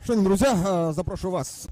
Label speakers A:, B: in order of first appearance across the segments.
A: Шановні друзі, запрошую вас.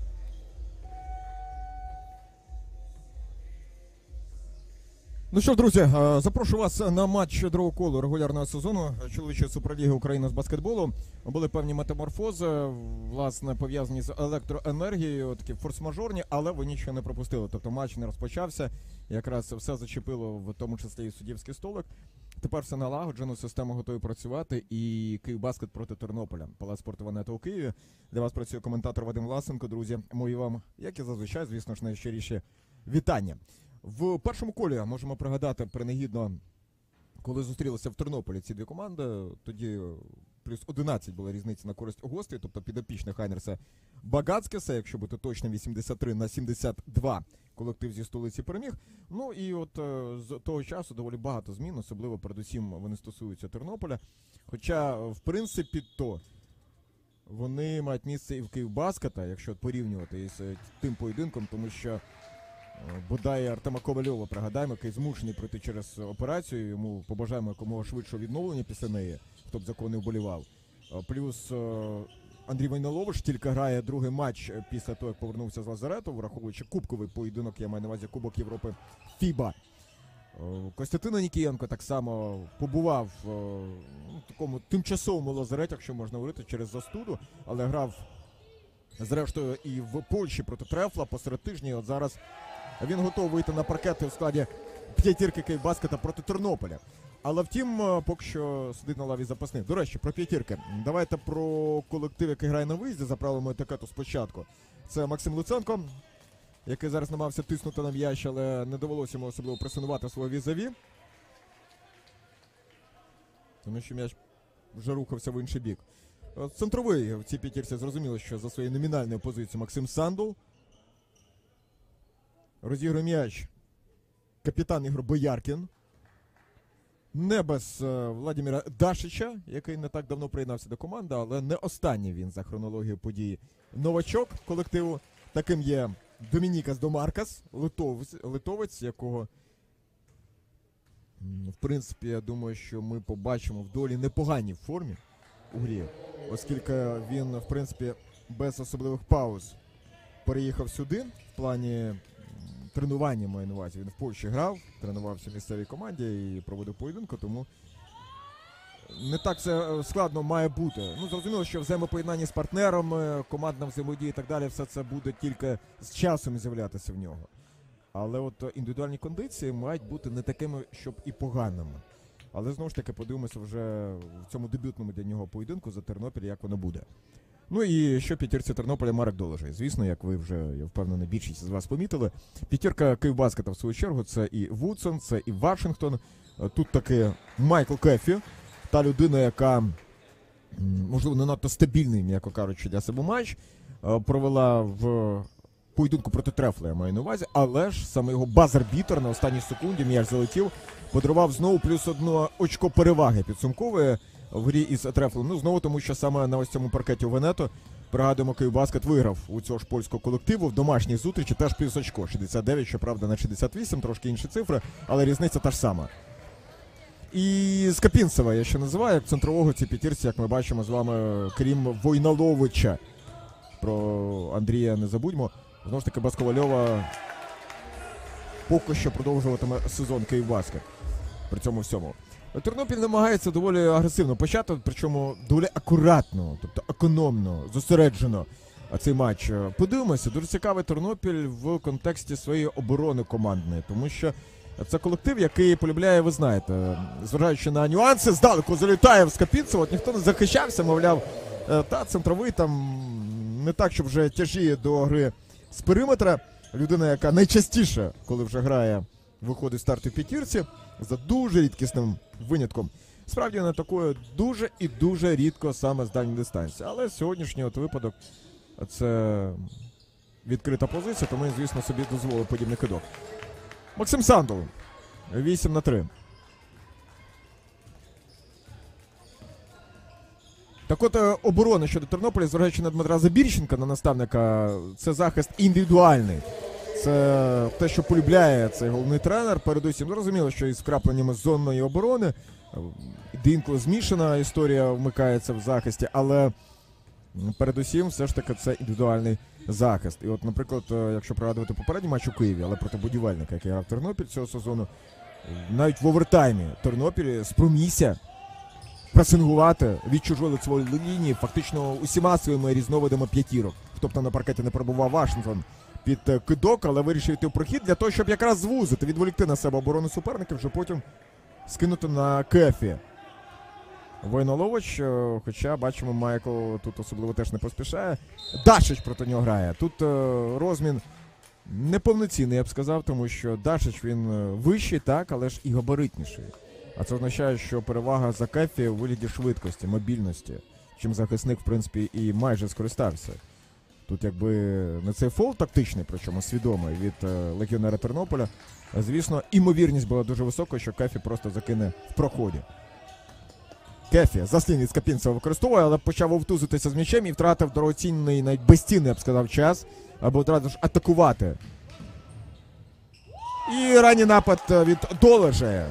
A: Ну що ж, друзі, запрошую вас на матч другого колу регулярного сезону чоловічої суперліги України з баскетболу. Були певні метаморфози, власне, пов'язані з електроенергією, такі форс-мажорні, але ви нічого не пропустили. Тобто матч не розпочався, якраз все зачепило, в тому числі і суддівський столик. Тепер все налагоджено, система готова працювати, і Київбаскет проти Тернополя. Палац спорту «Ванета» у Києві. Для вас працює коментатор Вадим Власенко. Друзі, мої вам, як і зазвичай, звісно ж, найщиріші вітання. В першому колі можемо пригадати принагідно, коли зустрілися в Тернополі ці дві команди, тоді плюс 11 була різниця на користь гостей, тобто підопічних Айнерса Багацькеса, якщо бути точним, 83-72 колектив зі столиці переміг. Ну і от з того часу доволі багато змін, особливо передусім вони стосуються Тернополя. Хоча, в принципі, то вони мають місце і в Київбаскета, якщо порівнювати із тим поєдинком, тому що бодай Артема Ковальова, пригадаємо, який змушений пройти через операцію, йому побажаємо якомога швидшого відновлення після неї, хто б за кого не вболівав. Плюс Андрій Войнолович тільки грає другий матч після того, як повернувся з лазарету, враховуючи кубковий поєдинок, я маю на увазі Кубок Європи ФІБА. Костянтин Нікієнко так само побував в такому тимчасовому лазареті, якщо можна говорити, через застуду, але грав зрештою і в Польщі проти Трефла посеред тижня, і от зараз він готовий вийти на паркети у складі п'ятірки Київбаскета проти Тернополя. Але втім, поки що сидить на лаві запасних. До речі, про п'ятірки. Давайте про колектив, який грає на виїзді, за правилами етикету спочатку. Це Максим Луценко, який зараз намагався тиснути на м'яч, але не довелося йому особливо пресинувати свого візаві. Тому що м'яч вже рухався в інший бік. Центровий в цій п'ятірці зрозуміло, що за своєю номінальною позицією Максим Сандул. Розігрує м'яч капітан Ігор Бояркін. Не без Владимира Дашича, який не так давно приєднався до команди, але не останній він за хронологією події новачок колективу. Таким є Домінікас Домаркас, литовець, якого, в принципі, я думаю, що ми побачимо в доволі непоганій формі у грі, оскільки він, в принципі, без особливих пауз переїхав сюди, в плані тренування, маю на увазі. Він в Польщі грав, тренувався в місцевій команді і проводив поєдинку, тому не так все складно має бути. Ну, зрозуміло, що взаємопоєднання з партнером, командна взаємодія і так далі, все це буде тільки з часом з'являтися в нього. Але от індивідуальні кондиції мають бути не такими, щоб і поганими. Але, знову ж таки, подивимося вже в цьому дебютному для нього поєдинку за Тернопіль, як воно буде. Ну і що п'ятірці Тернополя Марек Доложий. Звісно, як ви вже, я впевнений, більшість з вас помітили. П'ятірка Київбаскета, в свою чергу, це і Вудсон, це і Вашингтон. Тут таки Майкл Кеффі, та людина, яка, можливо, не надто стабільний, м'яко кажучи, для себе матч, провела в поєдинку проти Трефла, я маю на увазі, але ж саме його базар-бітер на останній секунді, м'яч залетів, подарував знову плюс одне очко переваги підсумкової в грі із Трефлом. Ну, знову тому, що саме на ось цьому паркеті у Венето, пригадуємо, Київбаскет виграв у цього ж польського колективу в домашній зустрічі, теж плюс очко. 69, щоправда, на 68, трошки інші цифри, але різниця та ж сама. І Скапінцева я ще називаю, як центрового ці п'ятірці, як ми бачимо з вами, крім Войноловича. Про Андрія не забудьмо. Знову ж таки, без Ковальова поки що продовжуватиме сезон Київбаскет при цьому всьому. Тернопіль намагається доволі агресивно почати, причому доволі акуратно, тобто економно, зосереджено цей матч. Подивимося, дуже цікавий Тернопіль в контексті своєї оборони командної, тому що це колектив, який полюбляє, ви знаєте, зважаючи на нюанси, здалеку залітає в Скапінцева, от ніхто не захищався, мовляв, та центровий там не так, щоб вже тяжіє до гри з периметра. Людина, яка найчастіше, коли вже грає, виходить з старту в п'ятірці, за дуже рідкісним винятком. Справді, не такою дуже і дуже рідко саме з дальньої дистанції. Але сьогоднішній от випадок – це відкрита позиція, тому він, звісно, собі дозволив подібний кидок. Максим Сандул, 8-3. Так от, оборона щодо Тернополя, зважаючи на Дмитра Забірченка, на наставника, це захист індивідуальний. Це те, що полюбляє цей головний тренер. Передусім, зрозуміло, що із вкрапленнями зонної оборони, інколи змішана історія вмикається в захисті, але передусім все ж таки це індивідуальний захист. І от, наприклад, якщо пригадувати попередній матч у Києві, але проти Будівельника, який грав Тернопіль цього сезону, навіть в овертаймі Тернопіль спромігся пресингувати від чужої лицевої лінії фактично усіма своїми різновидами п'ятірок. Тобто на паркеті не перебував Вашингтон під кидок, але вирішив йти в прохід для того, щоб якраз звузити, відволікти на себе оборону суперників, вже потім скинути на Кефі. Войнолович, хоча, бачимо, Майкл тут особливо теж не поспішає. Дашич проти нього грає. Тут розмін неповноцінний, я б сказав, тому що Дашич він вищий, так, але ж і габаритніший. А це означає, що перевага за Кефі у вигляді швидкості, мобільності, чим захисник, в принципі, і майже скористався. Тут якби не цей фол тактичний, причому свідомий від легіонера Тернополя. Звісно, імовірність була дуже висока, що Кефі просто закине в проході. Кефі заслін Скапінцева використовує, але почав вовтузитися з м'ячем і втратив дорогоцінний, навіть безцінний, я б сказав, час, аби одразу ж атакувати. І ранній напад від Долежа.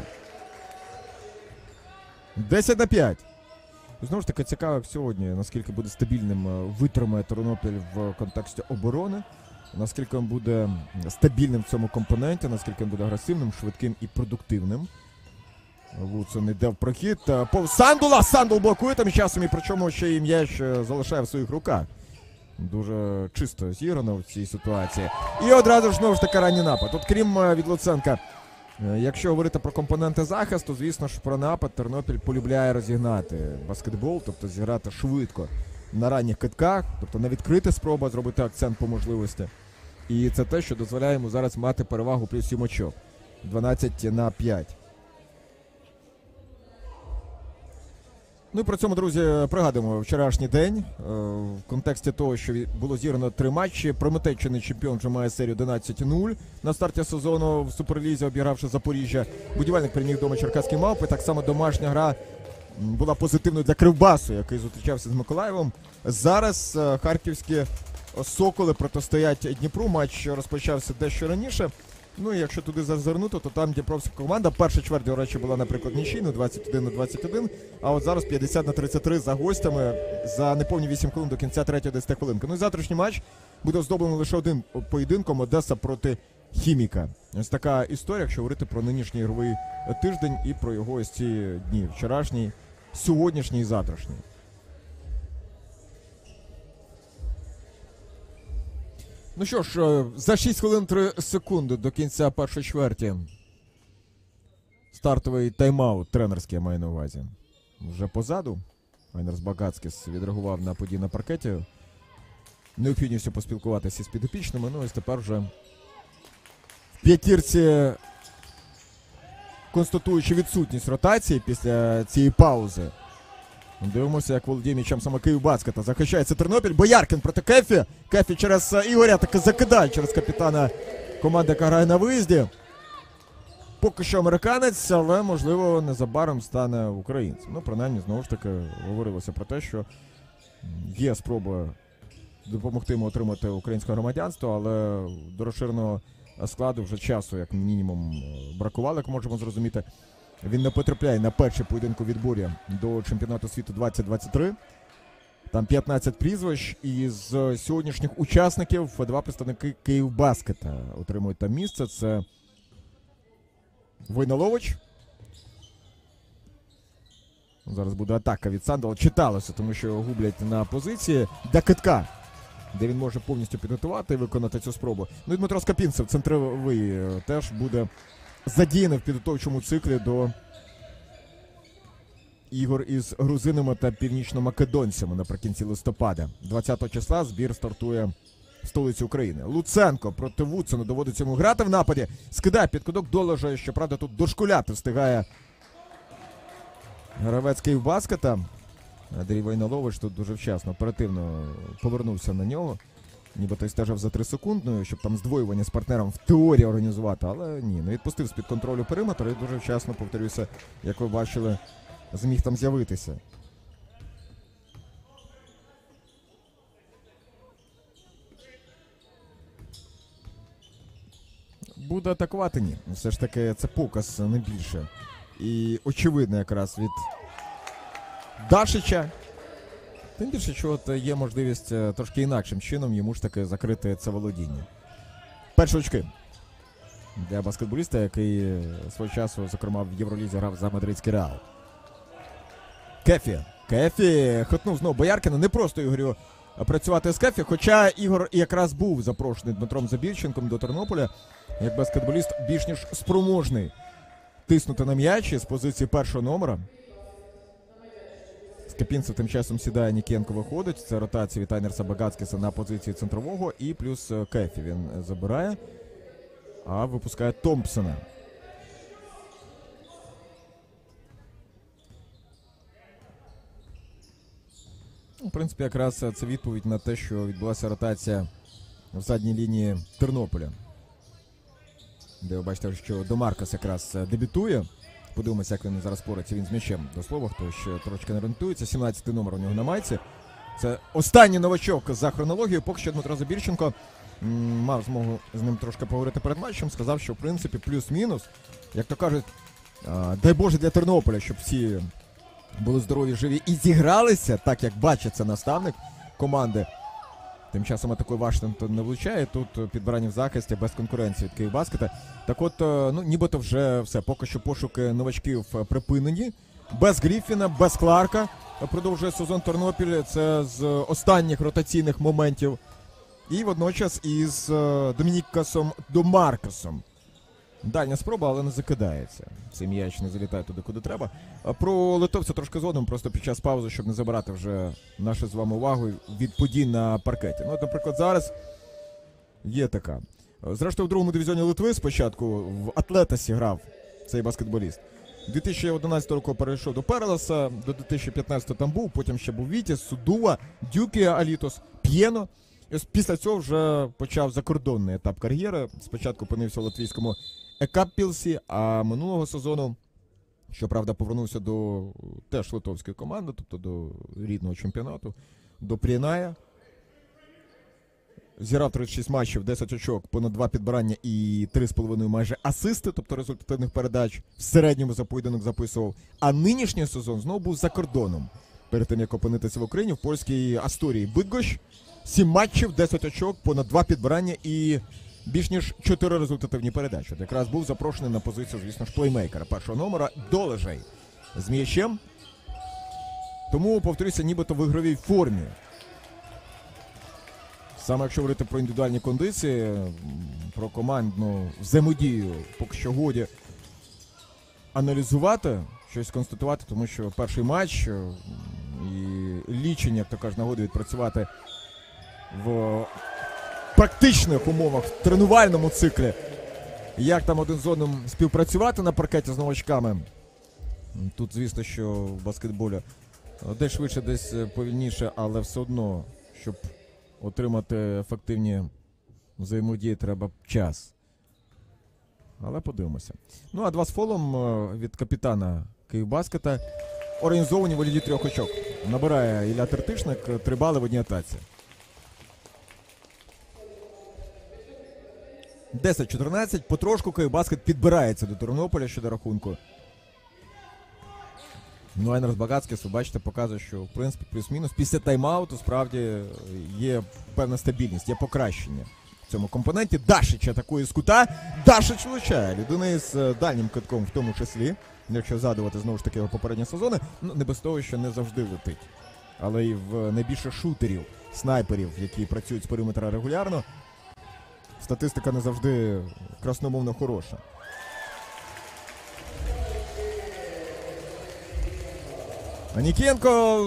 A: 10-5. Знову ж таки, цікаво, як сьогодні, наскільки буде стабільним витримає Тернопіль в контексті оборони, наскільки він буде стабільним в цьому компоненті, наскільки він буде агресивним, швидким і продуктивним. Вудсон йде в прохід. Сандула! Сандул блокує там часом, і причому ще й м'яч залишає в своїх руках. Дуже чисто зіграно в цій ситуації. І одразу ж, знову ж таки, ранній напад. От крім від Луценка, якщо говорити про компоненти захисту, звісно ж, про напад Тернопіль полюбляє розігнати баскетбол, тобто зіграти швидко на ранніх китках, тобто на відкрита спроба зробити акцент по можливості. І це те, що дозволяє йому зараз мати перевагу плюс 7 очок. 12-5. Ну і при цьому, друзі, пригадуємо вчорашній день. В контексті того, що було зіграно 3 матчі. Прометей чинний чемпіон вже має серію 11-0 на старті сезону в Суперлізі, обігравши Запоріжжя. Будівельник переміг вдома Черкаські Мавпи. Так само домашня гра була позитивною для Кривбасу, який зустрічався з Миколаєвом. Зараз харківські Соколи протистоять Дніпру. Матч розпочався дещо раніше. Ну і якщо туди зазирнути, то там Дніпровська команда. Перша чверть, до речі, була, наприклад, нічийна, 21-21. А от зараз 50-33 за гостями за неповні 8 хвилин до кінця 3-10 хвилинки. Ну і завтрашній матч буде оздоблений лише один поєдинком: Одеса проти Хіміка. Ось така історія, якщо говорити про нинішній ігровий тиждень і про його ось ці дні. Вчорашній, сьогоднішній і завтрашній. Ну що ж, за 6 хвилин 3 секунди до кінця першої чверті. Стартовий тайм-аут тренерський, я маю на увазі. Вже позаду. Айнерс Багацькіс відреагував на події на паркеті. Необхідністю поспілкуватися з підопічними. Ну ось тепер вже в п'ятірці, констатуючи відсутність ротації після цієї паузи. Дивимося, як володіє м'ячем саме Київбаскета. Захищається Тернопіль. Бояркін проти Кефі. Кефі через Ігоря таки закидає через капітана команди, яка грає на виїзді. Поки що американець, але, можливо, незабаром стане українцем. Ну, принаймні, знову ж таки, говорилося про те, що є спроба допомогти йому отримати українське громадянство, але до розширеного складу вже часу, як мінімум, бракувало, як можемо зрозуміти. Він не потрапляє на перший поєдинок у відборі до чемпіонату світу 2023. Там 15 прізвищ. І з сьогоднішніх учасників 2 представники Київбаскета отримують там місце. Це Войнолович. Зараз буде атака від Сандала. Читалося, тому що його гублять на позиції для китка, де він може повністю підготувати і виконати цю спробу. Ну і Дмитро Скапінцев, центровий, теж буде задіяний в підготовчому циклі до ігор із грузинами та північно-македонцями наприкінці листопада. 20 числа збір стартує в столиці України. Луценко проти Вудсона, доводиться йому грати в нападі. Скидає під куток Долежа, щоправда, тут дошкуляти встигає гравець Київбаскета. Андрій Войнолович тут дуже вчасно, оперативно повернувся на нього. Ніби той стежив за 3 секундною, щоб там здвоювання з партнером в теорії організувати, але ні, не відпустив з-під контролю периметр і дуже вчасно, повторюся, як ви бачили, зміг там з'явитися. Буде атакувати? Ні. Все ж таки це показ, не більше. І очевидно якраз від Дашича. Тим більше, що от є можливість трошки інакшим чином йому ж таки закрити це володіння. Перші очки для баскетболіста, який свого часу, зокрема, в Євролізі грав за мадридський Реал. Кефі хотнув знову Бояркіна. Не просто Ігорю працювати з Кефі, хоча Ігор якраз був запрошений Дмитром Забільченком до Тернополя, як баскетболіст більш ніж спроможний тиснути на м'ячі з позиції першого номера. Скапінцев тим часом сідає, Нікієнко виходить. Це ротація від Айнерса Багацкіса на позиції центрового. І плюс Кефі він забирає, а випускає Томпсона. В принципі, якраз це відповідь на те, що відбулася ротація в задній лінії Тернополя. Де ви бачите, що Домаркас якраз дебютує. Подивимося, як він зараз порається. Він з м'ячем, до слова, хто ще трошки не орієнтується. 17-й номер у нього на майці. Це останній новачок за хронологією. Поки що Дмитро Забірченко мав змогу з ним трошки поговорити перед матчем. Сказав, що в принципі плюс-мінус. Як то кажуть, дай Боже для Тернополя, щоб всі були здорові, живі і зігралися, так як бачить це наставник команди. Тим часом атакує Вашингтон, не влучає. Тут підбирання в захисті без конкуренції від Київбаскета. Так от, ну, нібито вже все. Поки що пошуки новачків припинені. Без Гріфіна, без Кларка продовжує сезон Тернопіль. Це з останніх ротаційних моментів. І водночас із Домінікасом Домаркасом. Дальня спроба, але не закидається. Цей м'яч не залітає туди, куди треба. Про литовця трошки згодом, просто під час паузи, щоб не забирати вже нашу з вами увагу від подій на паркеті. Ну, от, наприклад, зараз є така. Зрештою, в другому дивізіоні Литви спочатку в Атлетасі грав цей баскетболіст. 2011 року перейшов до Перелеса, до 2015 там був, потім ще був Вітіс, Судува, Дюкія, Алітос, П'єно. І після цього вже почав закордонний етап кар'єри. Спочатку опинився у латвійському Екаппілсі, а минулого сезону, щоправда, повернувся до теж литовської команди, тобто до рідного чемпіонату, до Пріная. Зіграв 36 матчів, 10 очок, понад 2 підбирання і 3,5 майже асисти, тобто результативних передач. В середньому за поєдинок записував. А нинішній сезон знову був за кордоном. Перед тим, як опинитися в Україні, в польській Асторії Бидгощ. 7 матчів, 10 очок, понад 2 підбирання і більш ніж 4 результативні передачі. От якраз був запрошений на позицію, звісно ж, плеймейкера першого номера Долежей з м'ячем. Тому, повторюся, нібито в ігровій формі. Саме якщо говорити про індивідуальні кондиції, про командну взаємодію, поки що годі аналізувати, щось констатувати, тому що перший матч і лічення, як то кажуть, нагоди відпрацювати в практичних умовах, в тренувальному циклі, як там один з одним співпрацювати на паркеті з новачками. Тут, звісно, що в баскетболі десь швидше, десь повільніше, але все одно, щоб отримати ефективні взаємодії, треба час. Але подивимося. Ну, а 2 з фолом від капітана Київбаскета організовані в володі 3 очок. Набирає Ілля Тертишник 3 бали в одній атаці. 10-14. Потрошку Київбаскет підбирається до Тернополя щодо рахунку. Ну, Айнерс Багацкіс, ви бачите, показує, що, в принципі, плюс-мінус. Після тайм-ауту, справді, є певна стабільність, є покращення в цьому компоненті. Дашич атакує з кута. Дашич влучає. Людина із дальнім китком в тому числі. Якщо згадувати, знову ж таки, його попередні сезони. Ну, не без того, що не завжди летить. Але і в найбільше шутерів, снайперів, які працюють з периметра регулярно, статистика не завжди красномовно хороша. А Нікієнко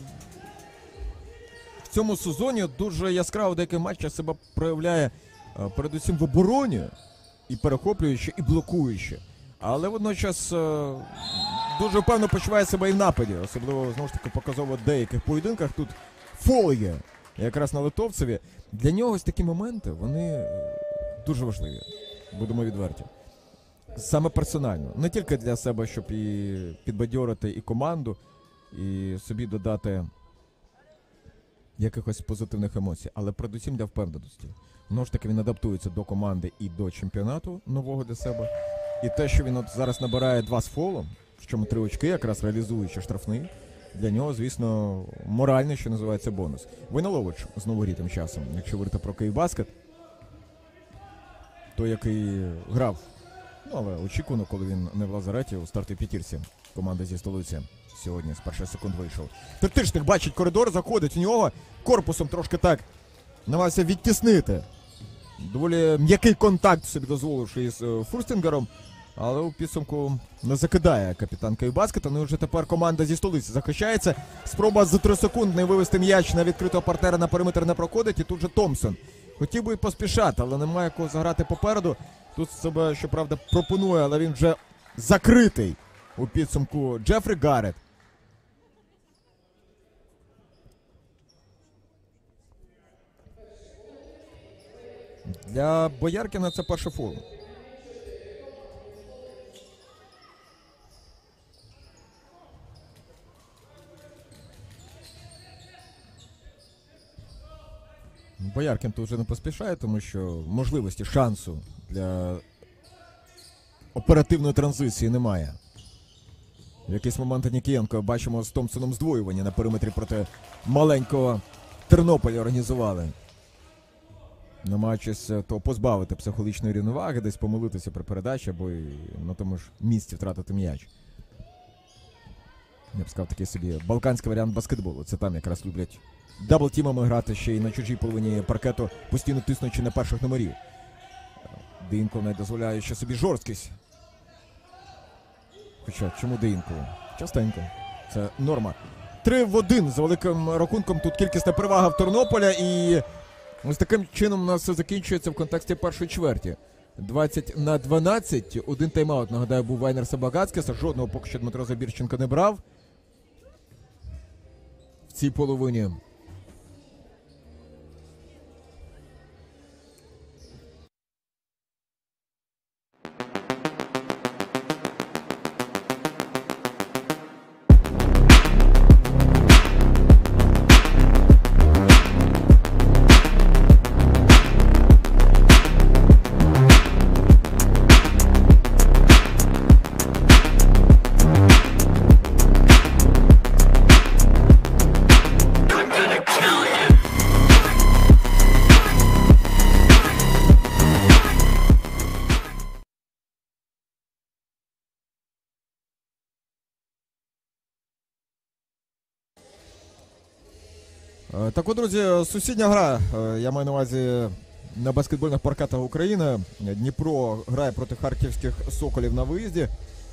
A: в цьому сезоні дуже яскраво в деяких матчах себе проявляє передусім в обороні, і перехоплюючи, і блокуючи. Але водночас дуже впевнено почуває себе і в нападі. Особливо, знову ж таки, показово в деяких поєдинках. Тут фол є якраз на литовцеві. Для нього ось такі моменти, вони дуже важливі, будемо відверті. Саме персонально. Не тільки для себе, щоб і підбадьорити і команду, і собі додати якихось позитивних емоцій, але передусім для впевненості. Знову ж таки, він адаптується до команди і до чемпіонату нового для себе. І те, що він от зараз набирає 2 з фолом, в чому 3 очки, якраз реалізуючи штрафний, Для нього, звісно, моральний, що називається, бонус. Войнолович знову грі тим часом. Якщо говорити про Київбаскет, той, який грав, ну, але очікувано, коли він не в лазареті, у стартовій п'ятірці команди зі столиці сьогодні з перших секунд вийшов. Тертишник бачить коридор, заходить у нього, корпусом трошки так намагався відтіснити. Доволі м'який контакт собі дозволивши із Фурстінгером, але у підсумку не закидає капітан Київбаскета. Ну і вже тепер команда зі столиці захищається. Спроба за 3 секунди вивести м'яч на відкритого партнера на периметр не проходить. І тут же Томпсон. Хотів би і поспішати, але немає кого заграти попереду. Тут себе, щоправда, пропонує, але він вже закритий у підсумку Джефрі Гаррет. Для Бояркіна це перший фол. Бояркін тут вже не поспішає, тому що можливості, шансу для оперативної транзиції немає. В якийсь момент Нікієнко бачимо з Томпсоном здвоювання на периметрі проти маленького Тернополя організували. Намагаючись то позбавити психологічної рівноваги, десь помилитися при передачі або й на тому ж місці втратити м'яч. Я б сказав, такий собі балканський варіант баскетболу. Це там якраз люблять даблтімами грати ще й на чужій половині паркету, постійно тиснучи на перших номерів. Деінков не дозволяє ще собі жорсткість. Хоча, чому Деінков? Частенько. Це норма. 3-1 за великим рахунком. Тут кількісна перевага в Тернополя. І ось таким чином у нас все закінчується в контексті першої чверті. 20-12. Один тайм-аут, нагадаю, був Вайнерса Багацькеса. Жодного поки що Дмитро Забірченко не брав в цій половині. Так от, друзі, сусідня гра, я маю на увазі на баскетбольних паркетах України. Дніпро грає проти харківських Соколів на виїзді.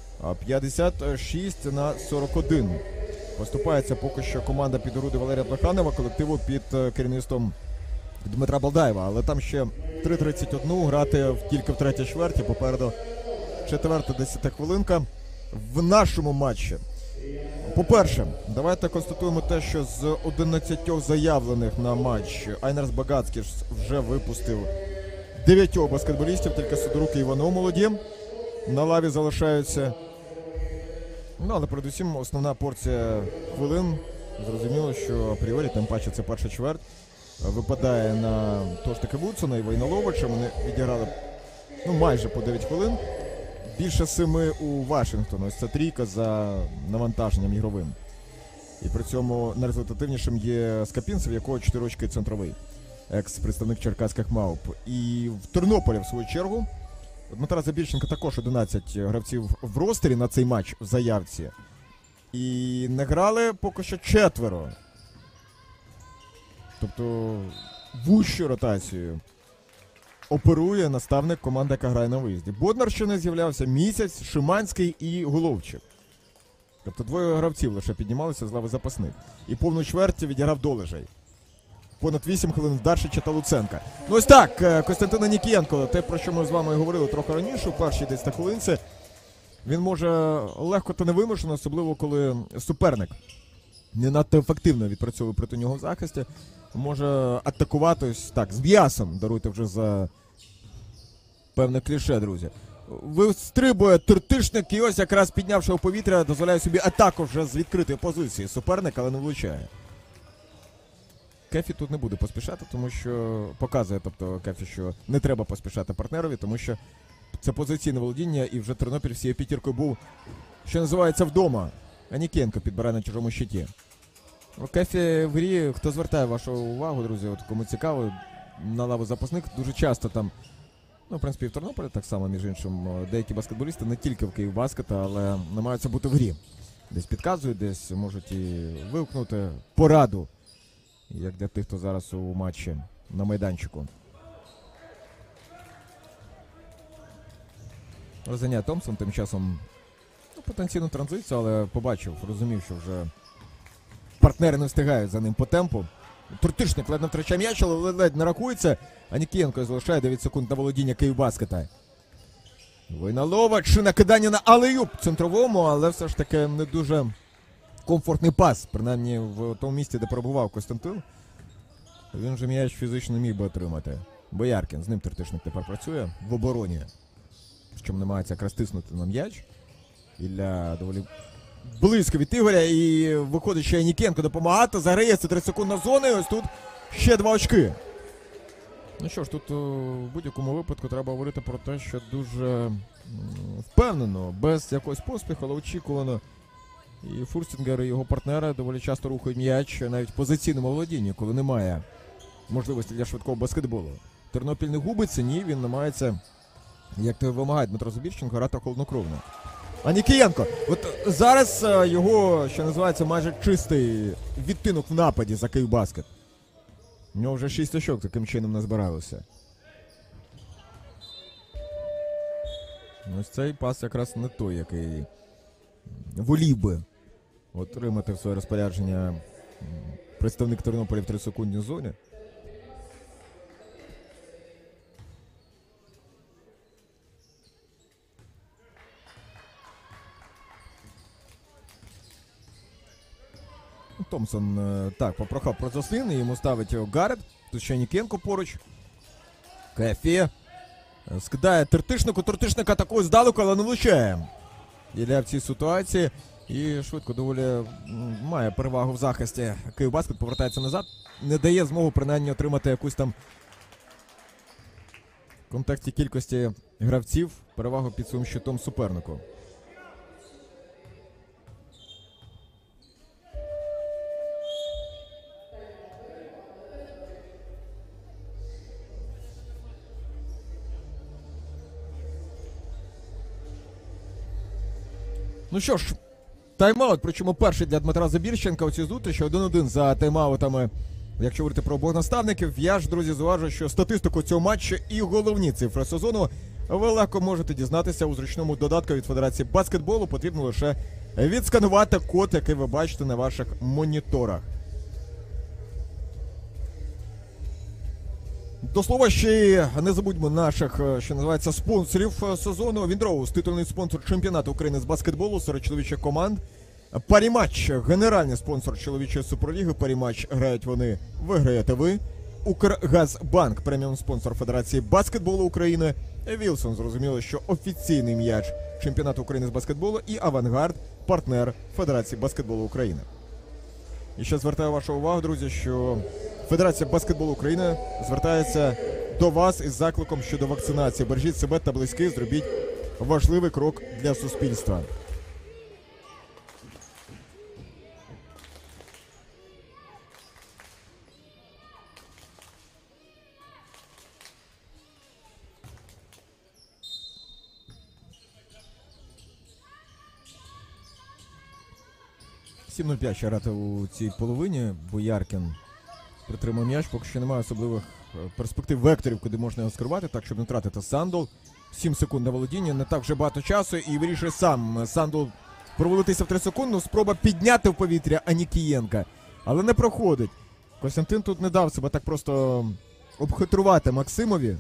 A: 56-41. Поступається поки що команда під груди Валерія Плеханова, колективу під керівництвом Дмитра Балдаєва. Але там ще 3:31 грати тільки в третій чверті. Попереду четверта 10 хвилинка в нашому матчі. По-перше, давайте констатуємо те, що з 11 заявлених на матч Айнерс Багацький вже випустив 9 баскетболістів, тільки Сидорук і Іванов молоді на лаві залишаються. Ну, але передусім основна порція хвилин, зрозуміло, що апріорі, тим паче це перша чверть, випадає на того ж таки Вудсона і Войноловича. Вони відіграли майже по 9 хвилин. Більше 7 у Вашингтона. Ось це трійка за навантаженням ігровим. І при цьому найрезультативнішим є Скапінцев, в якого 4 очки центровий. Екс-представник черкаських Мауп. І в Тернополі, в свою чергу, Дмитра Забірченка також 11 гравців в ростері на цей матч в заявці. І не грали поки що 4. Тобто вущу ротацію оперує наставник команди, яка грає на виїзді. Боднар ще не з'являвся місяць, Шиманський і Головчик. Тобто 2 гравців лише піднімалися з лави запасних. І повну чверть відіграв Долежей. Понад 8 хвилин Даршича та Луценка. Ну ось так, Костянтина Нікієнко, те, про що ми з вами говорили трохи раніше, у першій десь на хвилинці, він може легко та невимушено, особливо коли суперник не надто ефективно відпрацьовує проти нього в захисті, може атакувати ось так, з м'ясом, даруйте вже за певне кліше, друзі. Вистрибує Тертишник і ось якраз піднявши у повітря, дозволяє собі атаку вже з відкритої позиції суперника, але не влучає. Кефі тут не буде поспішати, тому що показує, тобто Кефі, що не треба поспішати партнерові, тому що це позиційне володіння і вже Тернопіль всією п'ятіркою був, що називається, вдома. Анікієнко підбирає на чужому щиті. Кефі в грі, хто звертає вашу увагу, друзі, от кому цікаво, на лаву запасник дуже часто там, ну, в принципі, і в Тернополі так само, між іншим, деякі баскетболісти не тільки в Київбаскета, але намагаються бути в грі. Десь підказують, десь можуть і вигукнути пораду, як для тих, хто зараз у матчі на майданчику. Розганяє Томпсон тим часом, ну, потенційну транзицію, але побачив, розумів, що вже партнери не встигають за ним по темпу. Туртишник ледь не втрачає м'яч, але ледь не рахується. Анікієнко залишає 9 секунд на володіння Київбаскета. Войналова чи накидання на алеюб центровому, але все ж таки не дуже комфортний пас, принаймні в тому місці, де перебував Костянтин. Він же м'яч фізично міг би отримати. Бояркін, з ним Туртишник тепер працює в обороні. Причому намагається якраз тиснути на м'яч. Ілля доволі близько від Ігоря, і виходить ще Анікієнко допомагати. Заграється 30 секунд на зони, ось тут ще 2 очки. Ну що ж, тут в будь-якому випадку треба говорити про те, що дуже впевнено, без якогось поспіху, але очікувано. І Фурстінгер, і його партнери доволі часто рухають м'яч навіть в позиційному володінні, коли немає можливості для швидкого баскетболу. Тернопіль не губиться, ні, він намагається, як то вимагає Дмитро Забірченко, грати холоднокровно. Анікієнко, от зараз його, що називається, майже чистий відтинок в нападі за Київбаскет. У нього вже 6 очок таким чином назбиралося. Ось цей пас якраз не той, який волів би отримати в своє розпорядження представник Тернополя в 3-секундній зоні. Томпсон так попрохав про заслін, і йому ставить Гарет. Тут ще Анікієнко поруч. Кефі скидає Туртишнику. Туртишник атакує здалеку, але не влучає. Ілля в цій ситуації. І швидко доволі має перевагу в захисті. Київбаскет повертається назад. Не дає змогу принаймні отримати якусь там в контексті кількості гравців перевагу під своїм щитом супернику. Ну що ж, тайм-аут, причому перший для Дмитра Забірченка у цій зустрічі. 1-1 за тайм-аутами, якщо говорити про обох наставників. Я ж, друзі, зауважу, що статистику цього матчу і головні цифри сезону ви легко можете дізнатися у зручному додатку від Федерації баскетболу. Потрібно лише відсканувати код, який ви бачите на ваших моніторах. До слова, ще не забудьмо наших, що називається, спонсорів сезону. Віндроус, титульний спонсор чемпіонату України з баскетболу серед чоловічих команд. Паріматч, генеральний спонсор чоловічої суперліги. Паріматч, грають вони, виграєте ви. Укргазбанк, преміум спонсор Федерації баскетболу України. Вілсон, зрозуміло, що офіційний м'яч чемпіонату України з баскетболу. І Авангард, партнер Федерації баскетболу України. І ще звертаю вашу увагу, друзі, що Федерація баскетболу України звертається до вас із закликом щодо вакцинації. Бережіть себе та близьких, зробіть важливий крок для суспільства. «7:05» ще грати у цій половині. Бояркін притримав м'яч, поки що немає особливих перспектив, векторів, куди можна його скерувати, так, щоб не втратити Сандол. 7 секунд на володіння, не так вже багато часу, і вирішує сам Сандол провалитися в 3 секунди. Спроба підняти в повітря Анікієнка, але не проходить. Костянтин тут не дав себе так просто обхитрувати Максимові.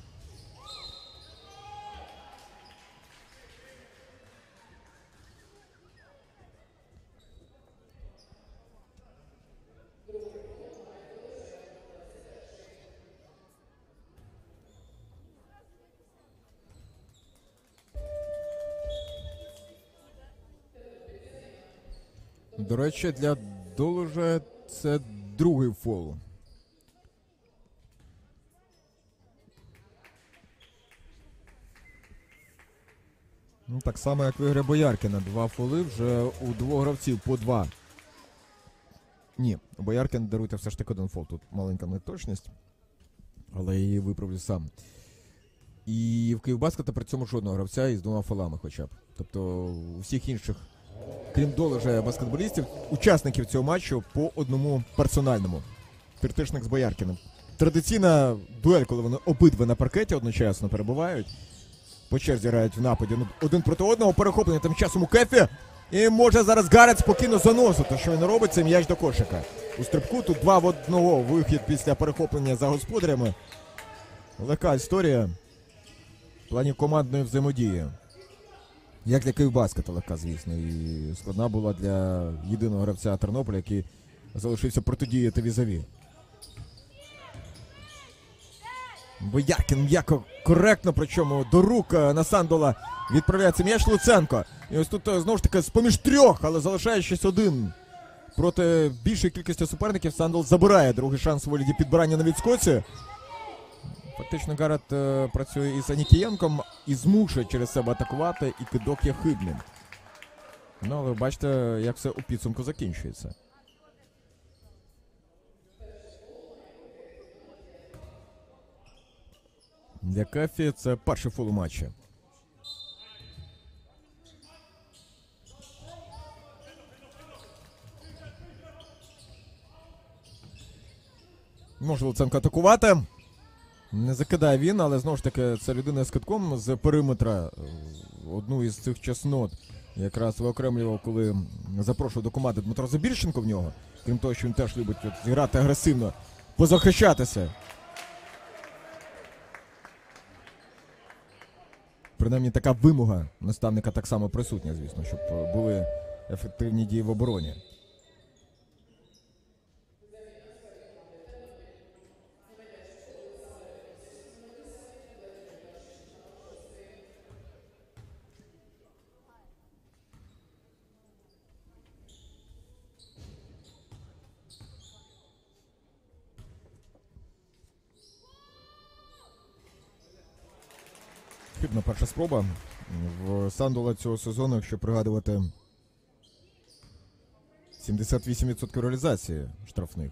A: До речі, для Долужа це другий фол. Ну, так само, як в ігри Бояркіна. 2 фоли вже у 2 гравців по 2. Ні, Бояркін, даруйте, все ж таки 1 фол. Тут маленька неточність. Але я її виправлю сам. І в Київбаскета при цьому жодного гравця із 2 фолами хоча б. Тобто у всіх інших, крім Долежа баскетболістів, учасників цього матчу по 1 персональному. Фіртишник з Бояркіним. Традиційна дуель, коли вони обидва на паркеті одночасно перебувають. По черзі грають в нападі. Один проти одного. Перехоплення тим часом у Кефі. І може зараз Гарет спокійно заносити. Що він робить, це м'яч до кошика. У стрибку тут 2 в 1 вихід після перехоплення за господарями. Легка історія в плані командної взаємодії. Як для Київбаскета легка, звісно. І складна була для єдиного гравця Тернополя, який залишився протидіяти візаві. Бояркін м'яко, коректно, причому до рук Насандола відправляється м'яч Луценко. І ось тут знову ж таки з-поміж 3, але залишаючись 1 проти більшої кількості суперників, Сандол забирає другий шанс у вигляді підбирання на відскоці. Фактично Гарет працює із Анікієнком і змушує через себе атакувати, і кидок є хибним. Ну, але ви бачите, як все у підсумку закінчується. Для Кефі це перший фол у матчі. Може Луценко атакувати. Не закидає він, але знову ж таки це людина з китком з периметра. Одну із цих чеснот якраз виокремлював, коли запрошував до команди Дмитро Забірченко в нього. Крім того, що він теж любить зіграти агресивно, позахищатися. Принаймні така вимога наставника так само присутня, звісно, щоб були ефективні дії в обороні. Хибна перша спроба в Сандола цього сезону, якщо пригадувати, 78% реалізації штрафних.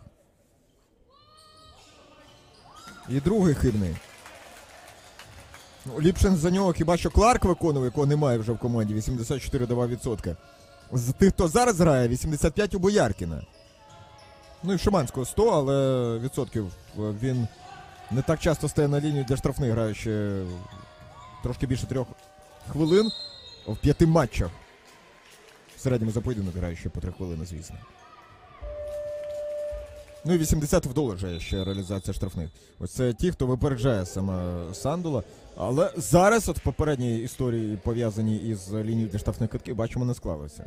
A: І другий хибний. Ну, ліпше за нього хіба що Кларк виконує, якого немає вже в команді, 84,2%. З тих, хто зараз грає, 85% у Бояркіна. Ну і Шиманського 100, але відсотків він не так часто стає на лінію для штрафних, граючи трошки більше 3 хвилин в 5 матчах. В середньому за поєдинок граючи по 3 хвилини, звісно. Ну і 80 в Долежа ще реалізація штрафних. Ось це ті, хто випереджає саме Сандола. Але зараз от в попередній історії, пов'язаній із лінією для штрафних китків, бачимо, не склалося.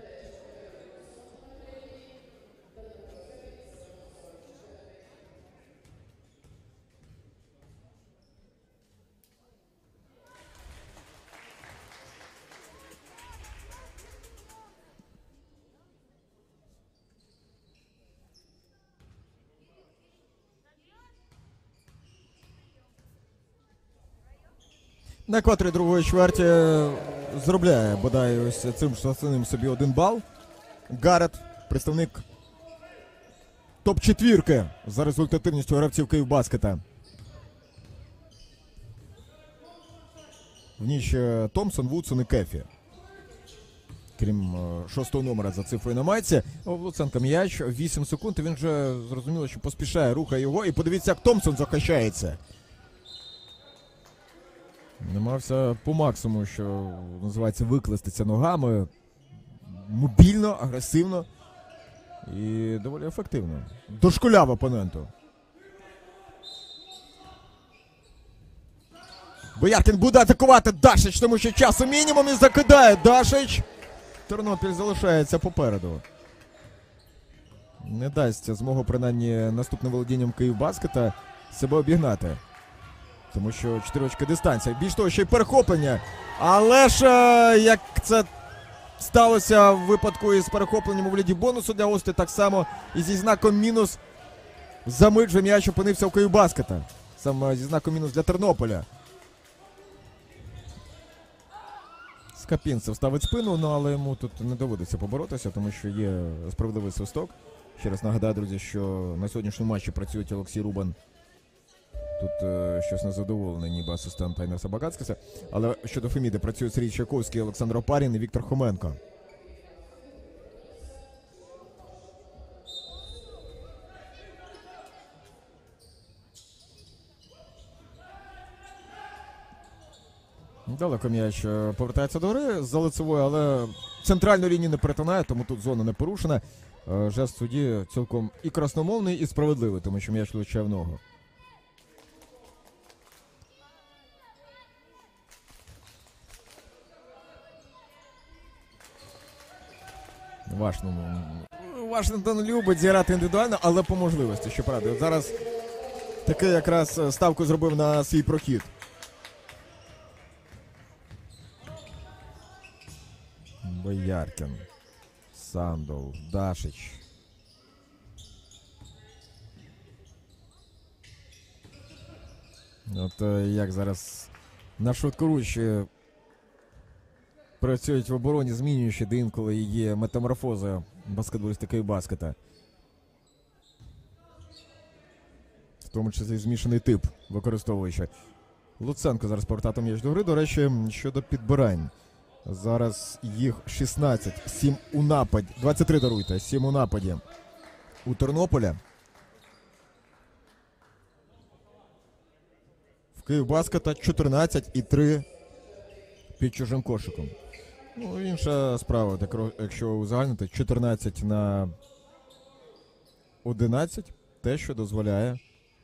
A: На екваторі другої чверті заробляє, бодай, ось цим штрафним собі 1 бал. Гарет, представник топ-4 за результативністю гравців Київбаскета. В ніч Томпсон, Вудсон і Кефі. Крім 6-го номера за цифрою на майці. У Луценка м'яч, 8 секунд, і він вже зрозуміло, що поспішає, рухає його. І подивіться, як Томпсон захищається. Намагався по максимуму, що називається, викластися ногами. Мобільно, агресивно і доволі ефективно. Дошкуляв опоненту. Бояркін буде атакувати Дашич, тому що часу мінімум, і закидає Дашич. Тернопіль залишається попереду. Не дасть змогу, принаймні, наступним володінням Київбаскета себе обігнати. Тому що 4 очки дистанція. Більш того, ще й перехоплення. Але ж, як це сталося в випадку із перехопленням у вигляді бонусу для гостей, так само і зі знаком мінус за мить же м'яч опинився у Київбаскета. Саме зі знаком мінус для Тернополя. Скапінцев ставить спину, ну але йому тут не доводиться поборотися, тому що є справедливий свисток. Ще раз нагадаю, друзі, що на сьогоднішньому матчі працюють Олексій Рубан. Тут щось незадоволений, ніби асистент Айнерса Багацькаса. Але щодо Феміди працюють Сергій Чайковський, Олександр Опарін і Віктор Хоменко. Далеко м'яч повертається до гри за лицевою, але центральну лінію не перетинає, тому тут зона не порушена. Жест судді цілком і красномовний, і справедливий, тому що м'яч влучає в ногу. Вашингтон любить зіграти індивідуально, але по можливості, щоправда. От зараз таки якраз ставку зробив на свій прохід. Бояркін, Сандол, Дашич. От як зараз на швидкоруч працюють в обороні, змінюючи інколи є метаморфоза баскетболіста Київбаскета. В тому числі змішаний тип, використовуючи. Луценко зараз повертати м'яч до гри. До речі, щодо підбирань. Зараз їх 16, 7 у нападі. 23, даруйте, 7 у нападі у Тернополя. В Київбаскета 14 і 3 під чужим кошиком. Ну, інша справа, так, якщо узагальнити, 14 на 11, те, що дозволяє...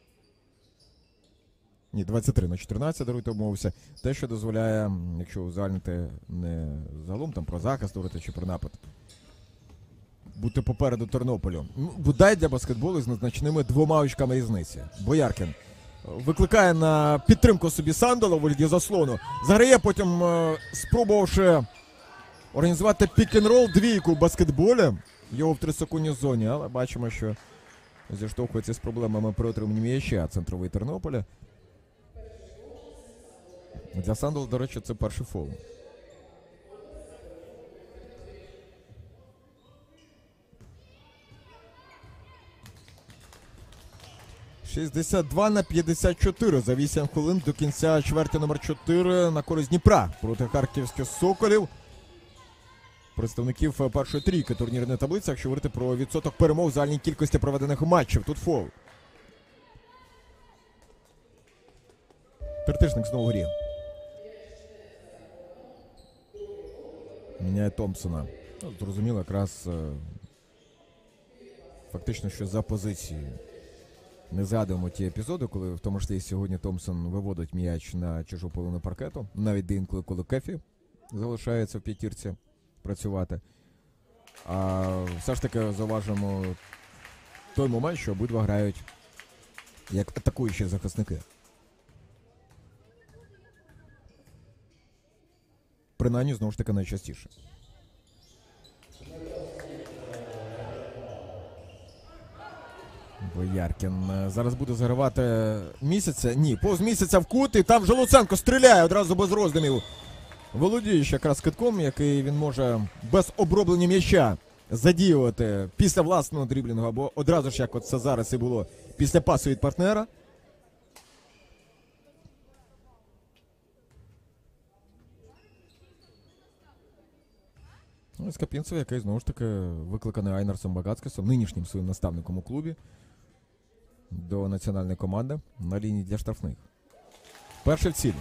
A: Ні, 23 на 14, даруйте, обмовився. Те, що дозволяє, якщо узагальнити не загалом там про захист говорити чи про напад, бути попереду Тернополю. Ну, бодай для баскетболу з незначними 2 очками різниці. Бояркін викликає на підтримку собі Сандола у вигляді заслону. Заграє потім, спробувавши організувати пік-н-рол, двійку в баскетболі. Його в 3-секундній зоні, але бачимо, що зіштовхується з проблемами при отриманні м'яча центровий Тернополя. Для Сандола, до речі, це перший фол. «62-54» за 8 хвилин до кінця чверті номер 4 на користь Дніпра проти харківських «Соколів». Представників першої трійки турнірної таблиці, якщо говорити про відсоток перемог в загальній кількості проведених матчів. Тут фол. Тертишник знову в грі. Міняє Томпсона. Ну, зрозуміло, якраз фактично, що за позицією. Не згадуємо ті епізоди, коли в тому числі сьогодні Томпсон виводить м'яч на чужу половину паркету. Навіть інколи, коли Кефі залишається в п'ятірці працювати. А все ж таки зауважимо той момент, що обидва грають як атакуючі захисники. Принаймні, знову ж таки, найчастіше. Бояркін зараз буде загравати Місяця. Ні, повз Місяця в кут, і там вже Луценко стріляє одразу без роздумів. Володіючи якраз китком, який він може без оброблення м'яча задіювати після власного дріблінгу, або одразу ж, як от це зараз і було, після пасу від партнера. Ну, Скапінцев, який, знову ж таки, викликаний Айнерсом Багацькасом, нинішнім своїм наставником у клубі, до національної команди на лінії для штрафних. Перший в цілі.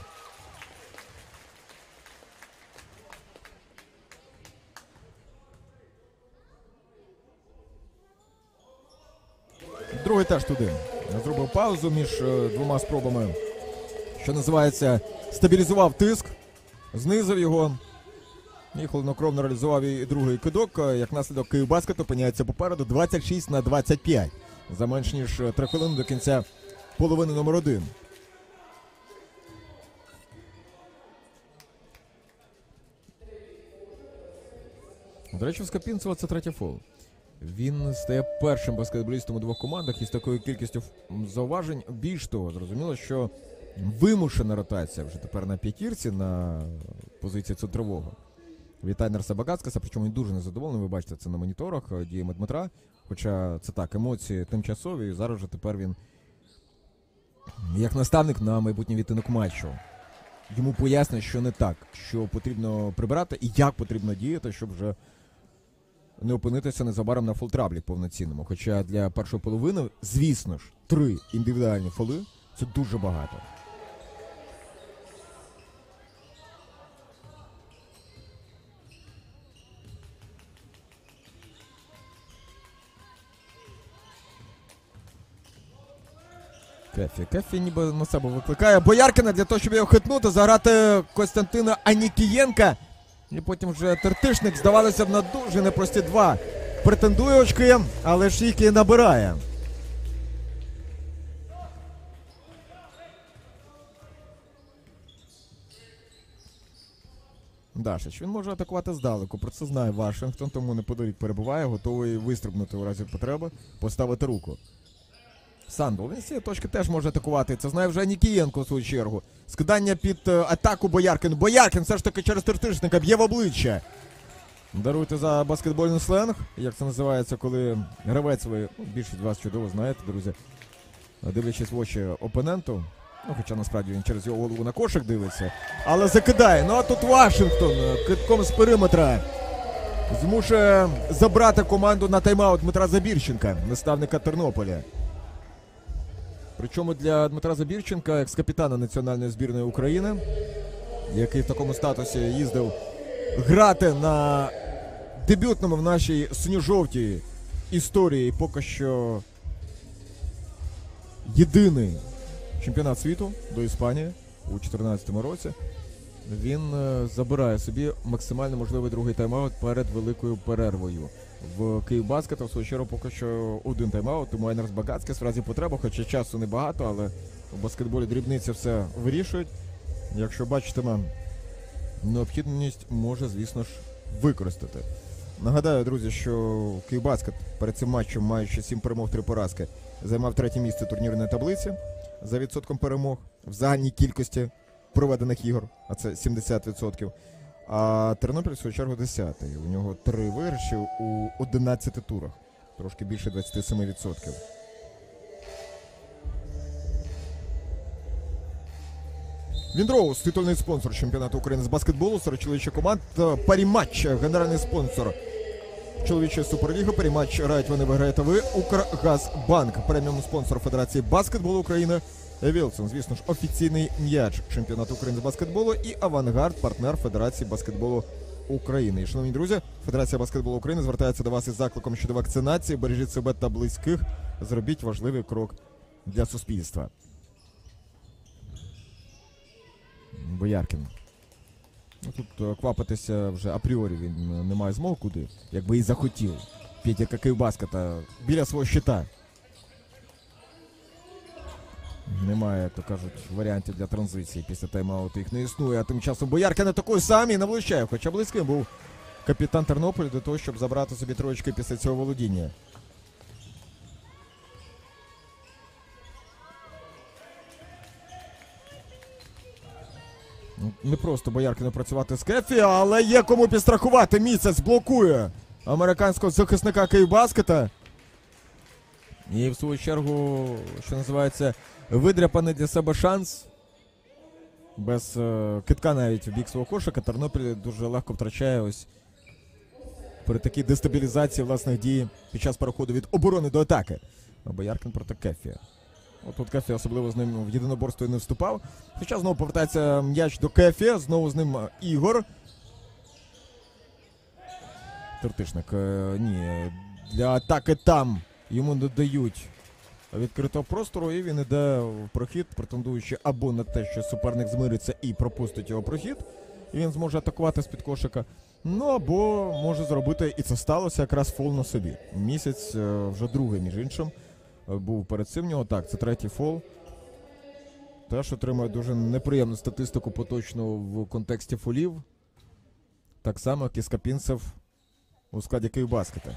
A: Другий теж туди. Зробив паузу між двома спробами, що називається, стабілізував тиск, знизив його. І хладнокровно реалізував і другий кидок. Як наслідок, Київбаскет опиняється попереду 26-25. За менш ніж 3 хвилини до кінця половини номер 1. До речі, в Скапінцева це третій фол. Він стає першим баскетболістом у двох командах із такою кількістю зауважень. Більш того, зрозуміло, що вимушена ротація вже тепер на п'ятірці, на позиції центрового. від Тайнерса Багацкаса, причому він дуже незадоволений, ви бачите це на моніторах, діями Дмитра. Хоча це так, емоції тимчасові, і зараз вже тепер він, як наставник на майбутній відтинок матчу, йому пояснює, що не так, що потрібно прибирати і як потрібно діяти, щоб вже не опинитися незабаром на фолтраблі повноцінному. Хоча для першої половини, звісно ж, 3 індивідуальні фоли – це дуже багато. Кефі ніби на себе викликає Бояркіна для того, щоб його хитнути, заграти Костянтина Анікієнка. І потім вже Тертишник, здавалося б, на дуже непрості 2 претендує очки, але ж їх і набирає. Дашич, він може атакувати здалеку, про це знає Вашингтон, тому неподалік перебуває, готовий вистрибнути у разі потреби, поставити руку. Сандл, він з цієї точки теж може атакувати, це знає вже Нікієнко у свою чергу. Скидання під атаку Бояркіну. Бояркін все ж таки через Тертишника б'є в обличчя. Даруйте за баскетбольний сленг, як це називається, коли гравець, ви більшість вас чудово знаєте, друзі, дивлячись в очі опоненту. Ну, хоча насправді він через його голову на кошик дивиться. Але закидає. Ну а тут Вашингтон китком з периметра змушує забрати команду на тайм-аут Дмитра Забірченка, наставника Тернополя. Причому для Дмитра Забірченка, екс-капітана національної збірної України, який в такому статусі їздив грати на дебютному в нашій синьо-жовтій історії поки що єдиний чемпіонат світу до Іспанії у 2014 році, він забирає собі максимально можливий другий тайм-аут перед великою перервою. В Київбаскета, в свою чергу, поки що 1 тайм-аут, тому Тайнерс Багацкас в разі потреби, хоча часу небагато, але в баскетболі дрібниці все вирішують. Якщо бачитиме необхідність, може, звісно ж, використати. Нагадаю, друзі, що Київбаскет перед цим матчем, маючи 7 перемог, 3 поразки, займав 3-є місце турнірної таблиці за відсотком перемог в загальній кількості проведених ігор, а це 70%. А Тернопіль, в свою чергу, 10-й. У нього 3 виграші у 11 турах. Трошки більше 27%. Віндроуз, титульний спонсор чемпіонату України з баскетболу, серед чоловічих команд. Паріматч, генеральний спонсор чоловічої суперліги. Паріматч грають вони, виграєте ви. Укргазбанк, преміум спонсор Федерації баскетболу України. Вілсон, звісно ж, офіційний м'яч чемпіонату України з баскетболу, і Авангард, партнер Федерації баскетболу України. І, шановні друзі, Федерація баскетболу України звертається до вас із закликом щодо вакцинації. Бережіть себе та близьких. Зробіть важливий крок для суспільства. Бояркін. Ну, тут квапитися вже апріорі він не має змоги куди, якби і захотів. П'ятірка Київбаскета біля свого щита. Немає, то кажуть, варіантів для транзиції після тайм-ауту, їх не існує. А тим часом Бояркін атакує сам і не влучає. Хоча близьким був капітан Тернополя до того, щоб забрати собі 3 очки після цього володіння. Не просто Бояркіну працювати з Кефі, але є кому підстрахувати. Місяць блокує американського захисника Київбаскета. І в свою чергу, що називається, видряпаний для себе шанс. Без китка навіть в бік свого кошика Тернопіль дуже легко втрачає ось при такій дестабілізації власних дій під час переходу від оборони до атаки. Бояркін проти Кефі. Отут Кефі особливо з ним в єдиноборство не вступав. Хоча знову повертається м'яч до Кефі, знову з ним Ігор. Тертишник, ні, для атаки там йому не дають відкритого простору, і він іде в прохід, претендуючи або на те, що суперник змириться і пропустить його прохід, і він зможе атакувати з-під кошика, ну або може зробити, і це сталося, якраз фол на собі. Місяць, вже другий, між іншим, був перед цим в нього, так, це 3-й фол. Теж отримує дуже неприємну статистику поточну в контексті фолів. Так само, як і Скапінцев у складі Київбаскета.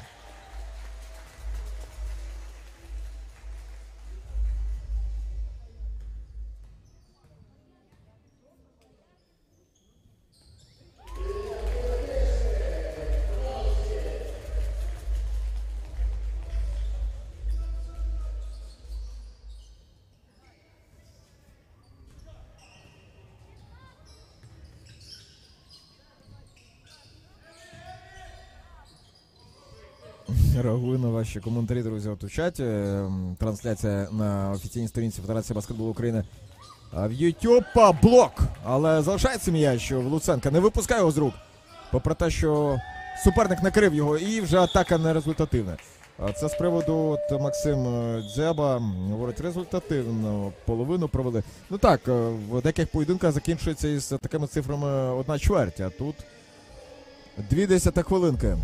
A: Реагую на ваші коментарі, друзі, от у чаті. Трансляція на офіційній сторінці Федерації баскетболу України в YouTube. Блок! Але залишається м'яч в Луценка. Не випускає його з рук. Попри те, що суперник накрив його і вже атака не результативна. Це з приводу Максим Дзеба говорить, результативно половину провели. Ну так, в деяких поєдинках закінчується із такими цифрами 1/4, а тут 0,2 хвилинки.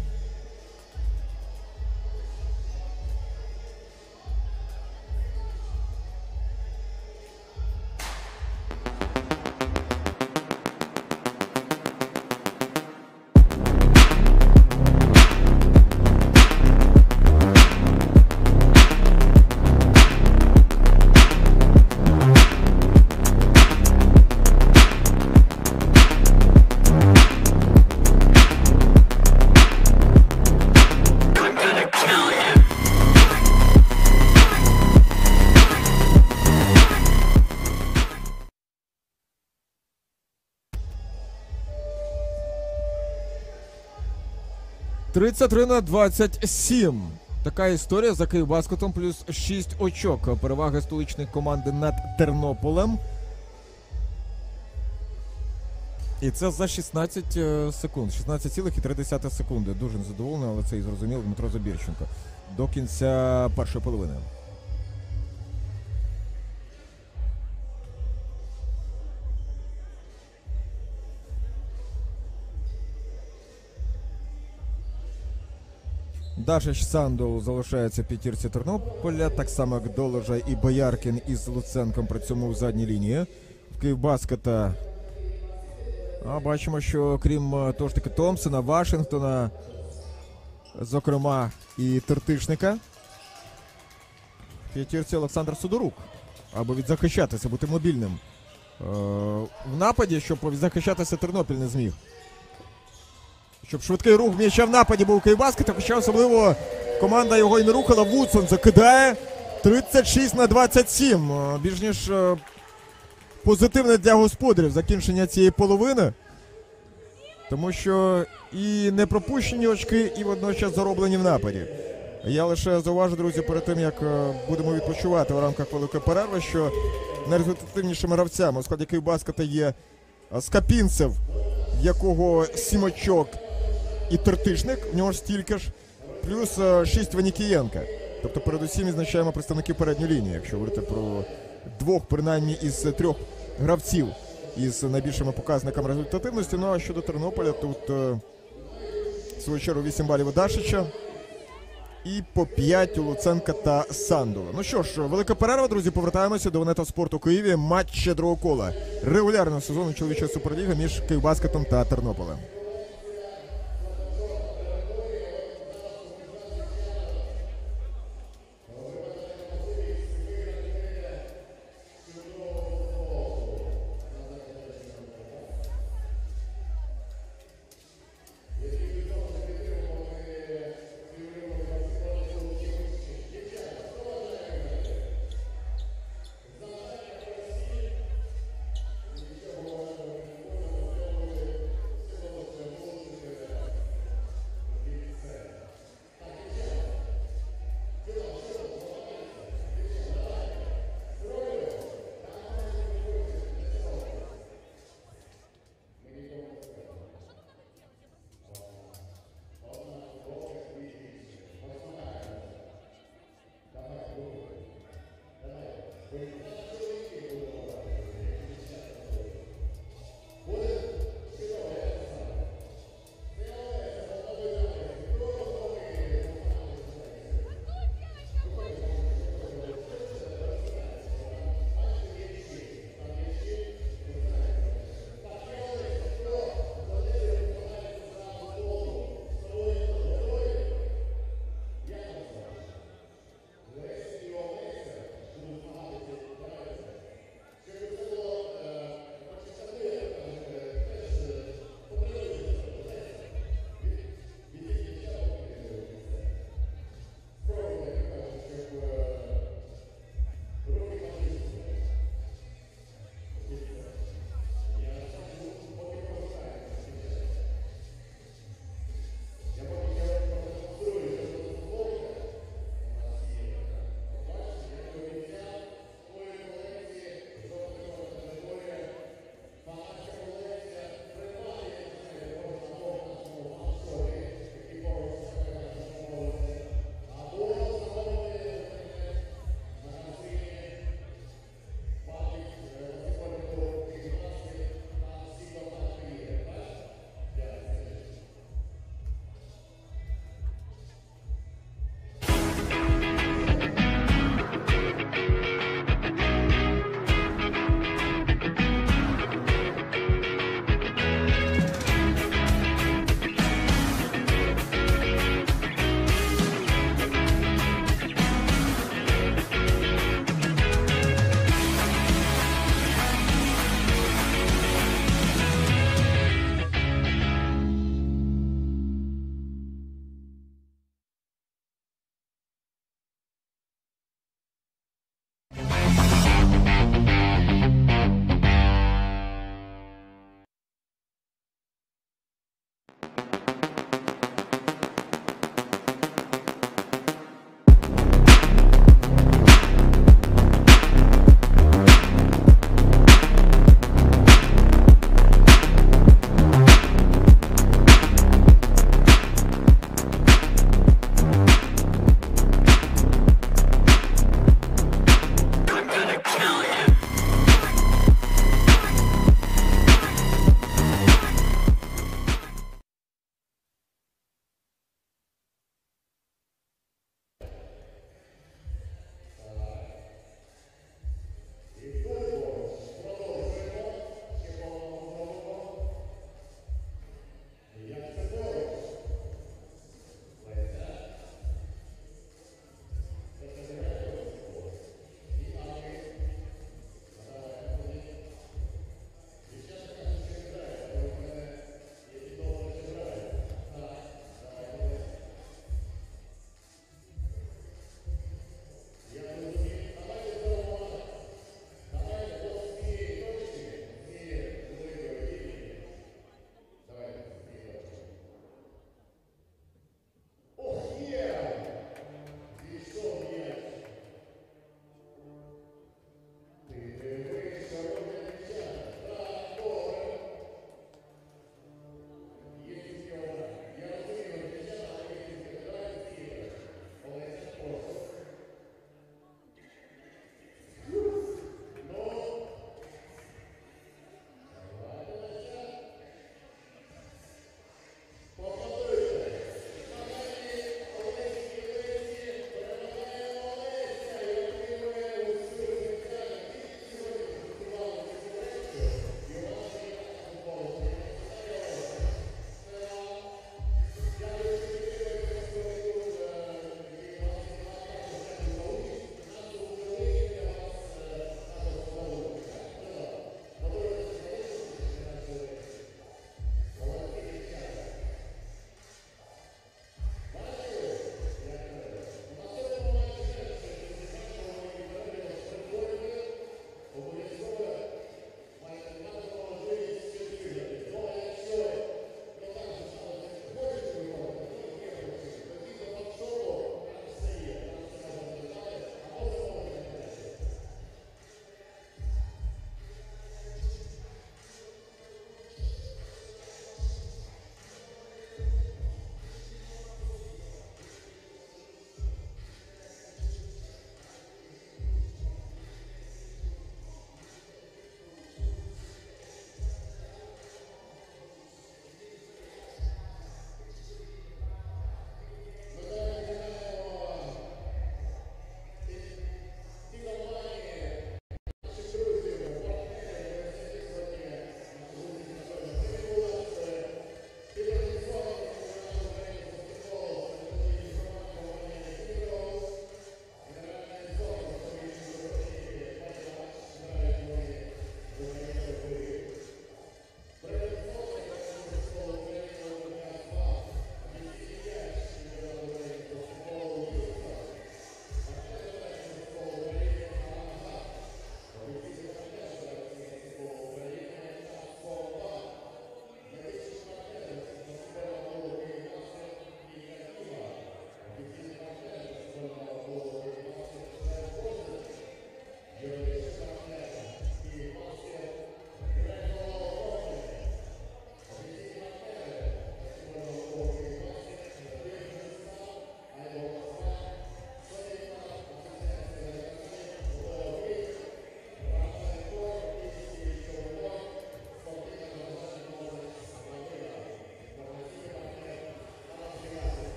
A: «33-27». Така історія за Київбаскетом, плюс 6 очок. Переваги столичної команди над Тернополем. І це за 16 секунд. 16,3 секунди. Дуже незадоволений, але це і зрозуміло Дмитро Забірченко. До кінця першої половини. Дашич Сандол залишається в п'ятірці Тернополя, так само як Доложа і Бояркін із Луценком при цьому в задній лінії. В Київбаскета бачимо, що крім того ж таки Томпсона, Вашингтона, зокрема і Тертишника, в п'ятірці Олександр Судорук, аби відзахищатися, бути мобільним. В нападі, щоб відзахищатися, Тернопіль не зміг. Щоб швидкий рух м'яча в нападі був у Київбаскета, хоча особливо команда його і не рухала. Вудсон закидає 36-27. Більш ніж позитивне для господарів закінчення цієї половини. Тому що і не пропущені очки, і водночас зароблені в нападі. Я лише зауважу, друзі, перед тим, як будемо відпочивати в рамках великої перерви, що найрезультативнішими гравцями у складі Київбаскета є Скапінцев, в якого 7 очок, і Тертишник, в нього ж стільки ж, плюс 6 Ванікієнка. Тобто передусім відзначаємо представників передньої лінії, якщо говорити про двох, принаймні, із 3 гравців із найбільшими показниками результативності. Ну а щодо Тернополя, тут в свою чергу 8 балів у Дашича і по 5 у Луценка та Сандола. Ну що ж, велика перерва, друзі, повертаємося до Ванета Спорту у Києві. Матч другого кола регулярного сезону чоловічої суперліги між Київбаскетом та Тернополем.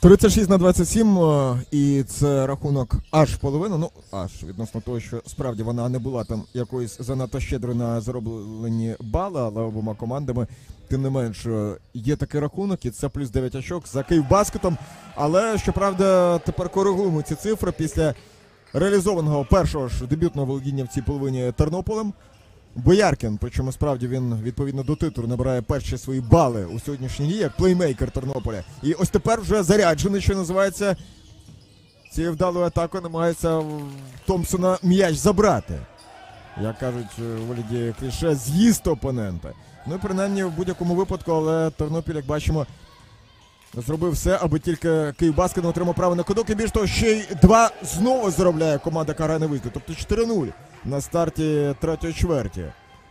A: 36-27, і це рахунок аж половину. Ну, аж відносно того, що справді вона не була там якоюсь занадто щедрою на зароблені бали, але обома командами, тим не менш, є такий рахунок, і це плюс 9 очок за Київбаскетом. Але, щоправда, тепер коригуємо ці цифри після реалізованого першого ж дебютного володіння в цій половині Тернополем. Бояркін, причому справді він відповідно до титру набирає перші свої бали у сьогоднішній дні, як плеймейкер Тернополя. І ось тепер вже заряджений, що називається, цією вдалою атакою намагається Томпсона м'яч забрати. Як кажуть у вигляді кліше, з'їсти опонента. Ну і принаймні в будь-якому випадку, але Тернопіль, як бачимо, зробив все, аби тільки Київбаскет не отримав право на кидок. І більш того, ще й 2 знову заробляє команда, яка грає на виїзді. Тобто 4-0 на старті третьої чверті.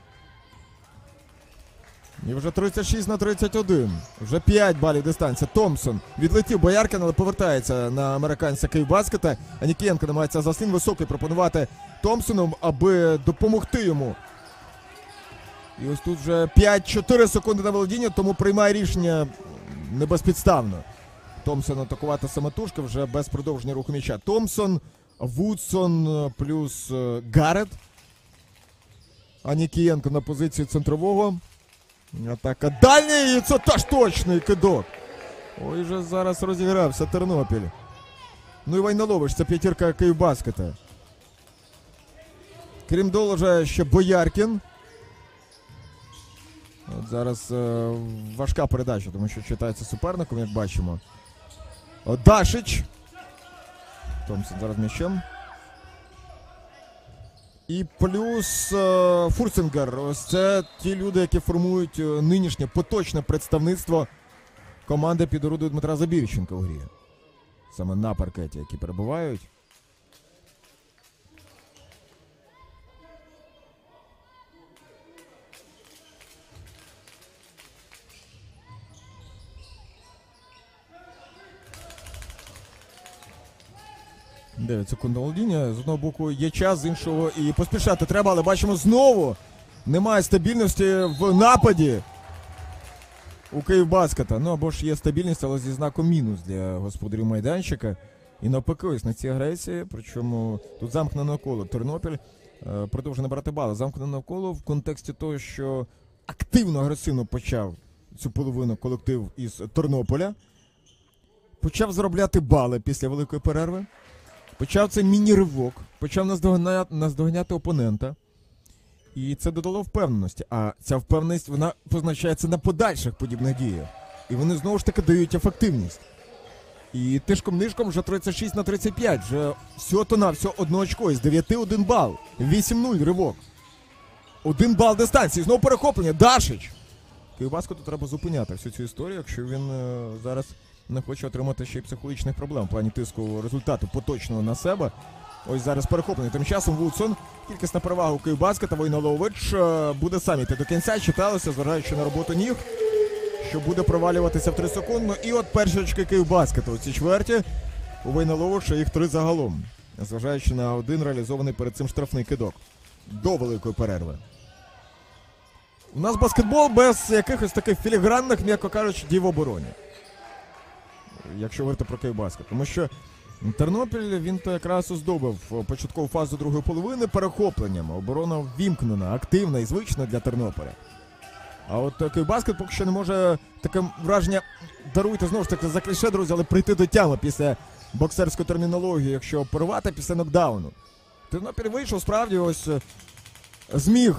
A: І вже 36-31. Вже 5 балів дистанція. Томпсон відлетів Бояркін, але повертається на американця Київбаскета. А Нікієнко намагається заслін високий пропонувати Томпсону, аби допомогти йому. І ось тут вже 5-4 секунди на володіння, тому приймає рішення небезпідставно. Томпсон атакувати самотужки вже без продовження руху м'яча. Томпсон, Вудсон плюс Гаррет. А Нікієнко на позиції центрового. Атака дальня, і це теж точний кидок. Ой, вже зараз розігрався Тернопіль. Ну і Войнолович, це п'ятірка Київбаскета. Крім Доложа, ще Бояркін. От зараз важка передача, тому що читається суперником, як бачимо. Дашич. Томпсон зараз м'ячем. І плюс Фурцингер. Ось це ті люди, які формують нинішнє поточне представництво команди під орудою Дмитра Забірченка у грі. Саме на паркеті, які перебувають. Дев'ять секунд володіння. З одного боку є час, з іншого і поспішати треба, але бачимо знову немає стабільності в нападі у Київбаскета. Ну або ж є стабільність, але зі знаком мінус для господарів майданчика. І навпаки, ось на цій агресії, причому тут замкнено навколо. Тернопіль продовжує набирати бали. Замкнено навколо в контексті того, що активно-агресивно почав цю половину колектив із Тернополя. Почав заробляти бали після великої перерви. Почав цей міні-ривок, почав наздоганяти опонента. І це додало впевненості. А ця впевненість, вона позначається на подальших подібних діях. І вони знову ж таки дають ефективність. І тишком-нишком вже 36-35. Вже всього-то-навсього 1 очко із 9-1 бал. 8-0 ривок. 1 бал дистанції. Знову перехоплення. Дашич. Київбаскету треба зупиняти всю цю історію, якщо він зараз не хоче отримати ще й психологічних проблем в плані тиску результату поточного на себе. Ось зараз перехоплений. Тим часом Вудсон, кількісна перевага у Київбаскета, Войнолович буде сам іти до кінця. Читалося, зважаючи на роботу ніг, що буде провалюватися в 3 секунди. І от перші очки Київбаскета у цій чверті. У Войноловича їх 3 загалом. Зважаючи на 1 реалізований перед цим штрафний кидок. До великої перерви. У нас баскетбол без якихось таких філігранних, м'яко кажучи, дій в обороні. Якщо говорити про Київбаскет. Тому що Тернопіль, він то якраз оздобив початкову фазу другої половини перехопленням. Оборона ввімкнена, активна і звична для Тернополя. А от Київбаскет поки що не може, таке враження, даруйте знову ж таки за кліше, друзі, але прийти до тями після боксерської термінології, якщо порвати після нокдауну. Тернопіль вийшов, справді, ось зміг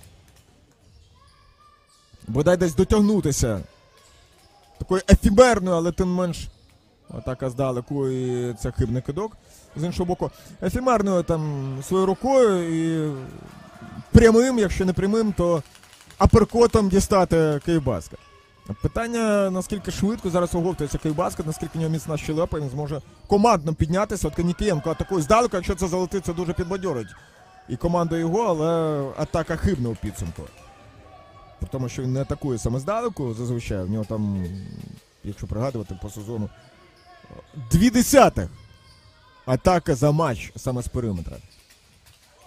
A: бодай десь дотягнутися такою ефімерною, але тим менш атака здалеку, і це хибний кидок. З іншого боку, ефемерною там своєю рукою і прямим, якщо не прямим, то аперкотом дістати Київбаскет. Питання, наскільки швидко зараз оговтується Київбаскет, наскільки в нього міцна щелепа, він зможе командно піднятися. От Нікієнко атакує здалеку, якщо це залетить, це дуже підбадьорить і команду його, але атака хибна у підсумку. При тому, що він не атакує саме здалеку, зазвичай, в нього там, якщо пригадувати по сезону, 0,2 атака за матч саме з периметра.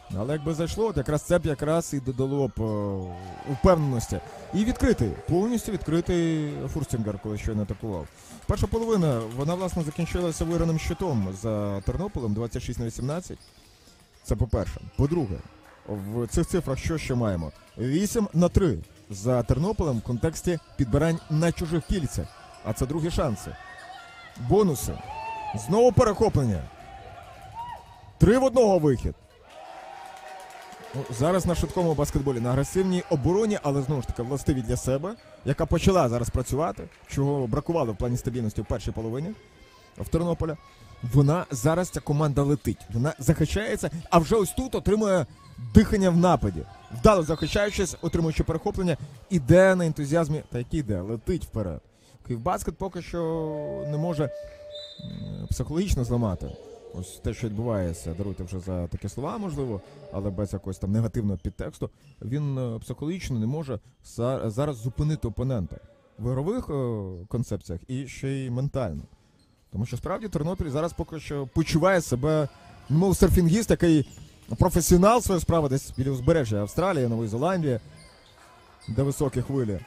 A: Але якби зайшло, от якраз це б якраз і додало б впевненості. І відкритий, повністю відкритий Фурстінгер, коли щойно атакував. Перша половина, вона, власне, закінчилася виграним щитом за Тернополем 26-18. Це по-перше. По-друге, в цих цифрах що ще маємо? 8-3 за Тернополем в контексті підбирань на чужих кільцях. А це другі шанси. Бонуси. Знову перехоплення. 3 в 1 вихід. Ну, зараз на швидкому баскетболі, на агресивній обороні, але знову ж таки властиві для себе, яка почала зараз працювати, чого бракувало в плані стабільності в першій половині в Тернополя. Вона зараз, ця команда летить. Вона захищається, а вже ось тут отримує дихання в нападі. Вдало захищаючись, отримуючи перехоплення, іде на ентузіазмі. Та який іде? Летить вперед. Київбаскет поки що не може психологічно зламати. Ось те, що відбувається, даруйте вже за такі слова, можливо, але без якогось там негативного підтексту, він психологічно не може зараз зупинити опонента в ігрових концепціях і ще й ментально. Тому що справді Тернопіль зараз поки що почуває себе, мов серфінгіст, який професіонал своєї справи десь біля узбережжя Австралії, Нової Зеландії, де високі хвилі.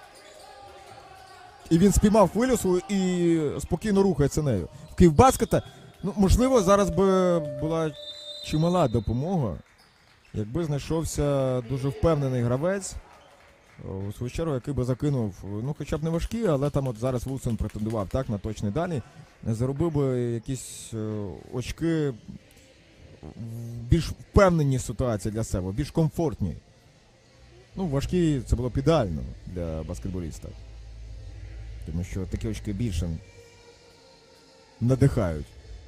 A: І він спіймав хвилю свою і спокійно рухається нею. В Київбаскета, ну, можливо, зараз би була чимала допомога, якби знайшовся дуже впевнений гравець, у свою чергу, який би закинув, ну, хоча б не важкі, але там от зараз Вулсен претендував так на точний дальній, заробив би якісь очки в більш впевненій ситуації для себе, більш комфортній. Ну, важкі це було б ідеально для баскетболіста. Тому що такі очки більше надихають.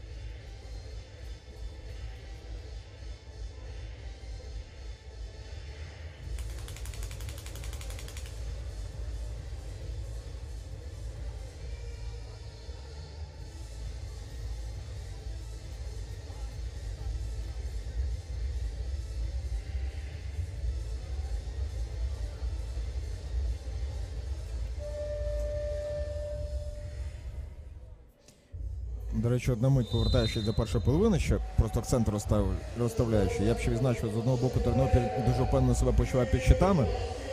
A: До речі, одна мить, повертаючись до першої половини, ще просто акцент розставляючи. Я б ще відзначив, з одного боку Тернопіль дуже впевнено себе почуває під щитами.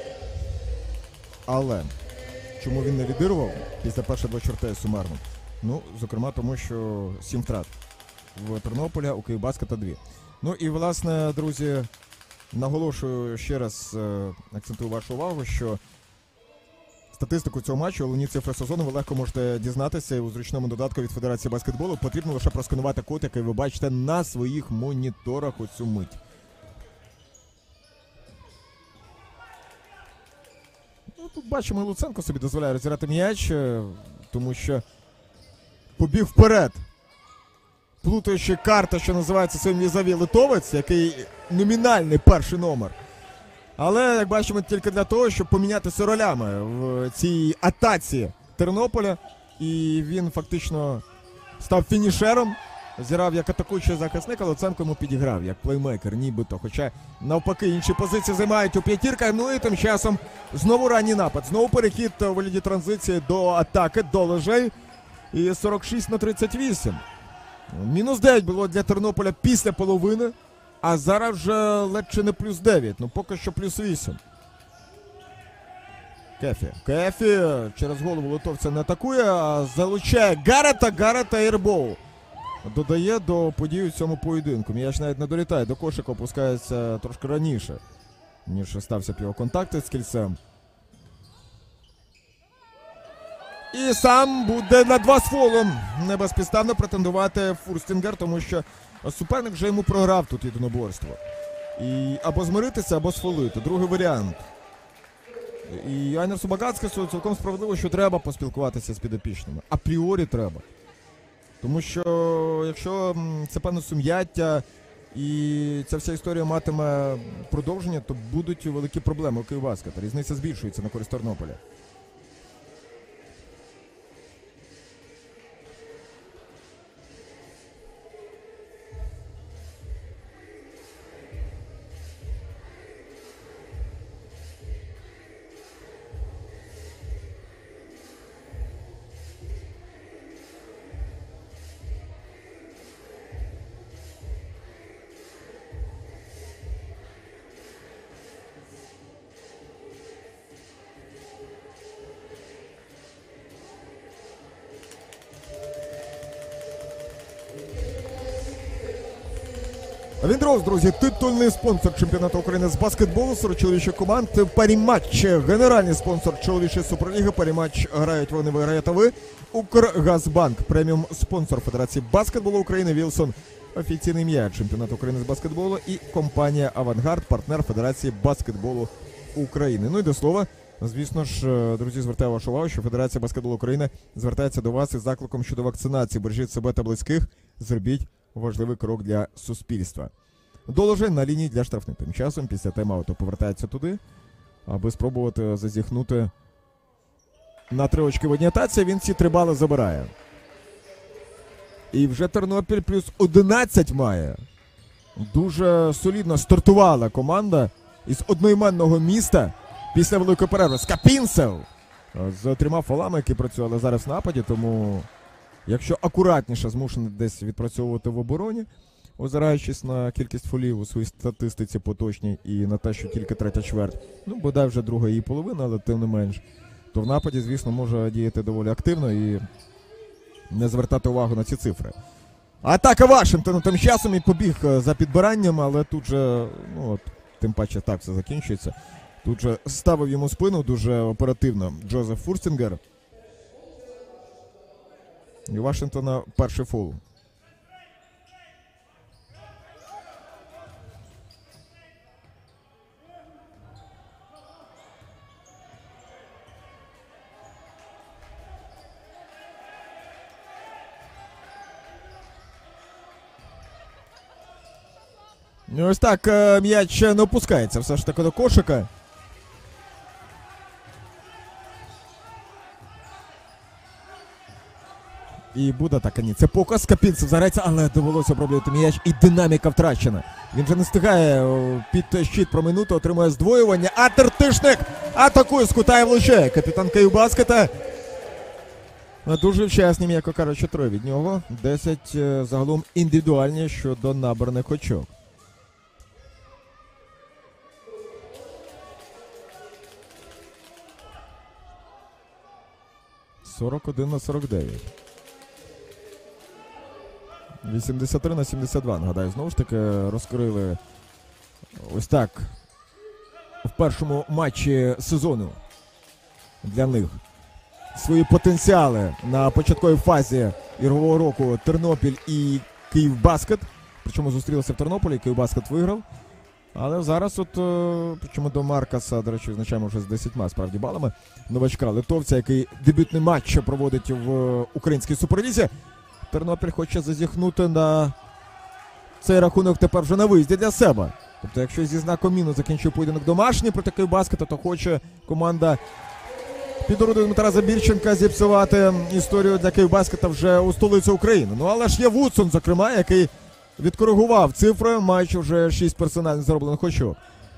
A: Але чому він не лідирував після перших 2 чвертей сумарно? Ну, зокрема, тому що 7 втрат в Тернополя, у Київбаскета 2. Ну і, власне, друзі, наголошую ще раз, акцентую вашу увагу, що статистику цього матчу, головні цифри сезону ви легко можете дізнатися у зручному додатку від Федерації баскетболу. Потрібно лише просканувати код, який ви бачите на своїх моніторах у цю мить. Ну, тут бачимо, Луценко собі дозволяє розіграти м'яч, тому що побіг вперед, плутаючи карта, що називається своїм візаві литовець, який номінальний перший номер. Але, як бачимо, тільки для того, щоб помінятися ролями в цій атаці Тернополя. І він фактично став фінішером, зіграв як атакуючий захисник, а Луценко йому підіграв як плеймейкер, нібито. Хоча, навпаки, інші позиції займають у п'ятірках. Ну і тим часом знову ранній напад. Знову перехід у вигляді транзиції до атаки, до лежей. І 46-38. Мінус 9 було для Тернополя після половини. А зараз вже ледь чи не плюс 9. Ну поки що плюс 8. Кефі через голову литовця не атакує, а залучає Гарета Ейрбоу. Додає до подій у цьому поєдинку. М'яч навіть не долітає до кошика, опускається трошки раніше, ніж стався б його контакти з кільцем. І сам буде на 2 з фолом не безпідставно претендувати Фурстінгер, тому що суперник вже йому програв тут єдиноборство. І або змиритися, або сфолити. Другий варіант. І Айнерсу Багацькасу цілком справедливо, що треба поспілкуватися з підопічними. Апріорі треба. Тому що якщо це певне сум'яття і ця вся історія матиме продовження, то будуть великі проблеми у Київбаскета. Різниця збільшується на користь Тернополя. Віндроуз, друзі, титульний спонсор чемпіонату України з баскетболу серед чоловічих команд. Паріматч, генеральний спонсор чоловічої суперліги. Паріматч грають вони, виграєте ви. Укргазбанк, преміум спонсор Федерації баскетболу України. Вілсон, офіційне ім'я чемпіонату України з баскетболу. І компанія Авангард, партнер Федерації баскетболу України. Ну і до слова, звісно ж, друзі, звертаю вашу увагу, що Федерація баскетболу України звертається до вас із закликом щодо вакцинації. Бережіть себе та близьких, зробіть важливий крок для суспільства. Доложень на лінії для штрафних. Тим часом після тайм-ауту повертається туди, аби спробувати зазіхнути на 3 очки в одній атаці. Він ці 3 бали забирає. І вже Тернопіль плюс 11 має. Дуже солідно стартувала команда із одноіменного міста після великої перерви. Скапінцев з 3 фолами, які працювали зараз в нападі, тому якщо акуратніше змушений десь відпрацьовувати в обороні, озираючись на кількість фолів у своїй статистиці поточній і на те, що тільки 3-я чверть, ну, бодай вже друга її половина, але тим не менш, то в нападі, звісно, може діяти доволі активно і не звертати увагу на ці цифри. Атака Вашингтону тим часом і побіг за підбиранням, але тут же, ну от, тим паче так все закінчується. Тут же ставив йому спину дуже оперативно Джозеф Фурстінгер. І у Вашингтона перший фол. І ось так м'яч не опускається все ж таки до кошика. І буде так, ні. Це показ, Скапінцев заграється, але довелося оброблювати м'яч. І динаміка втрачена. Він вже не встигає під щит проминути, отримує здвоювання. А Тертишник атакує з кута і влучає. Капітан Київбаскета. Дуже вчасні, м'яко кажучи, 3 від нього. 10 загалом індивідуальні щодо набраних очок. – 41-49. 83-72, нагадаю, знову ж таки розкрили ось так в першому матчі сезону для них свої потенціали на початковій фазі ігрового року Тернопіль і Київбаскет. Причому зустрілися в Тернополі, Київбаскет виграв. Але зараз от, причому до Маркаса, до речі, визначаємо вже з 10 справді балами, новачка литовця, який дебютний матч проводить в українській суперлізі. Тернопіль хоче зазіхнути на цей рахунок тепер вже на виїзді для себе. Тобто, якщо зі знаком мінус закінчує поєдинок домашній проти Київбаскета, то хоче команда під орудою Тараса Бірченка зіпсувати історію для Київбаскета вже у столиці України. Ну, але ж є Вудсон, зокрема, який відкоригував цифри, маючи вже 6 персональних зароблених очок.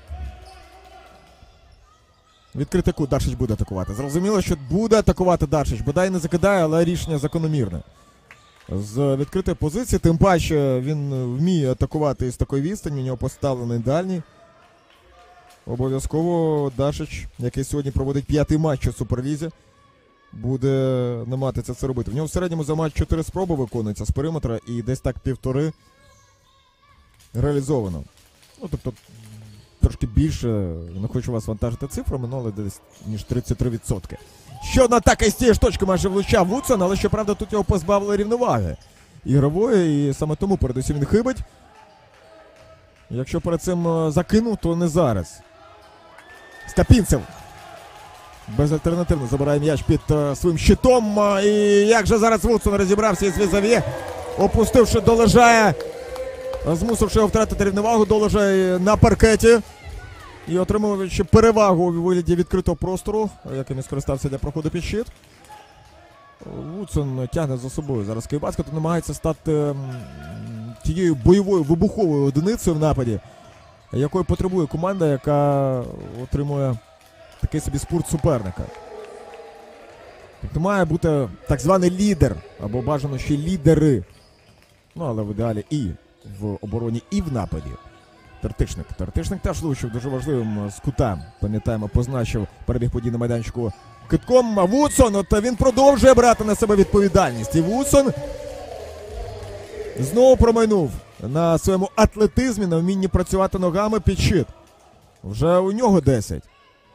A: Відкритий кут, Даршич буде атакувати. Зрозуміло, що буде атакувати Даршич. Бодай не закидає, але рішення закономірне. З відкритої позиції, тим паче він вміє атакувати із такої відстані, у нього поставлений дальній. Обов'язково Даршич, який сьогодні проводить 5-й матч у Суперлізі, буде намагатися це робити. В нього в середньому за матч 4 спроби виконується з периметра і десь так 1,5 реалізовано. Ну, тобто, трошки більше, не хочу вас вантажити цифрами, але десь ніж 33%. Ще одна атака із цієї ж точки майже влучав Вудсон, але, щоправда, тут його позбавили рівноваги ігрової, і саме тому передусім він хибить. Якщо перед цим закинув, то не зараз. Скапінцев безальтернативно забирає м'яч під своїм щитом. І як же зараз Вудсон розібрався із візаві, опустивши Долежая, змусивши його втратити рівновагу. Долежай на паркеті і отримуючи перевагу у вигляді відкритого простору, яким і скористався для проходу під щит. Вудсон тягне за собою зараз Київбаскет, намагається стати тією бойовою вибуховою одиницею в нападі, якої потребує команда, яка отримує такий собі спорт суперника. Тобто має бути так званий лідер, або бажано ще лідери. Ну, але в ідеалі і в обороні, і в нападі. Тертишник. Тертишник теж влучив дуже важливим з кута. Пам'ятаємо, позначив перебіг подій на майданчику китком. А Вудсон, от він продовжує брати на себе відповідальність. І Вудсон знову промайнув на своєму атлетизмі, на вмінні працювати ногами під щит. Вже у нього 10.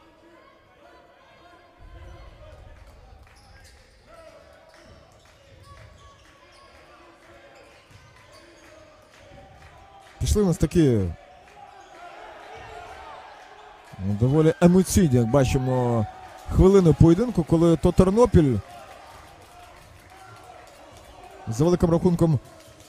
A: Пішли у нас такі доволі емоційні, як бачимо, хвилини поєдинку, коли то Тернопіль за великим рахунком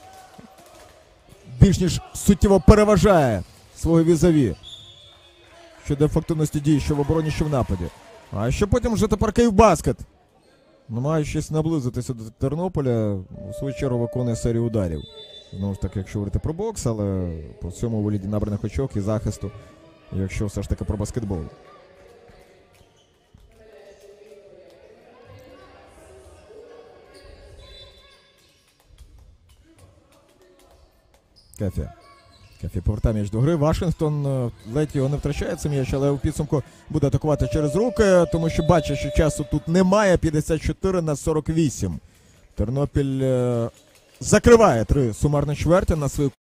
A: більш ніж суттєво переважає свого візаві щодо ефективності дій, що в обороні, що в нападі. А що потім вже тепер Київбаскет, намагаючись наблизитися до Тернополя, у свою чергу виконує серію ударів. Знову ж таки, якщо говорити про бокс, але по всьому вигляді набраних очок і захисту, якщо все ж таки про баскетбол. Кефі повертає м'яч до гри. Вашингтон ледь його не втрачає цей м'яч, але у підсумку буде атакувати через руки, тому що бачить, що часу тут немає. 54-48. Тернопіль закриває 3 сумарні чверті на свою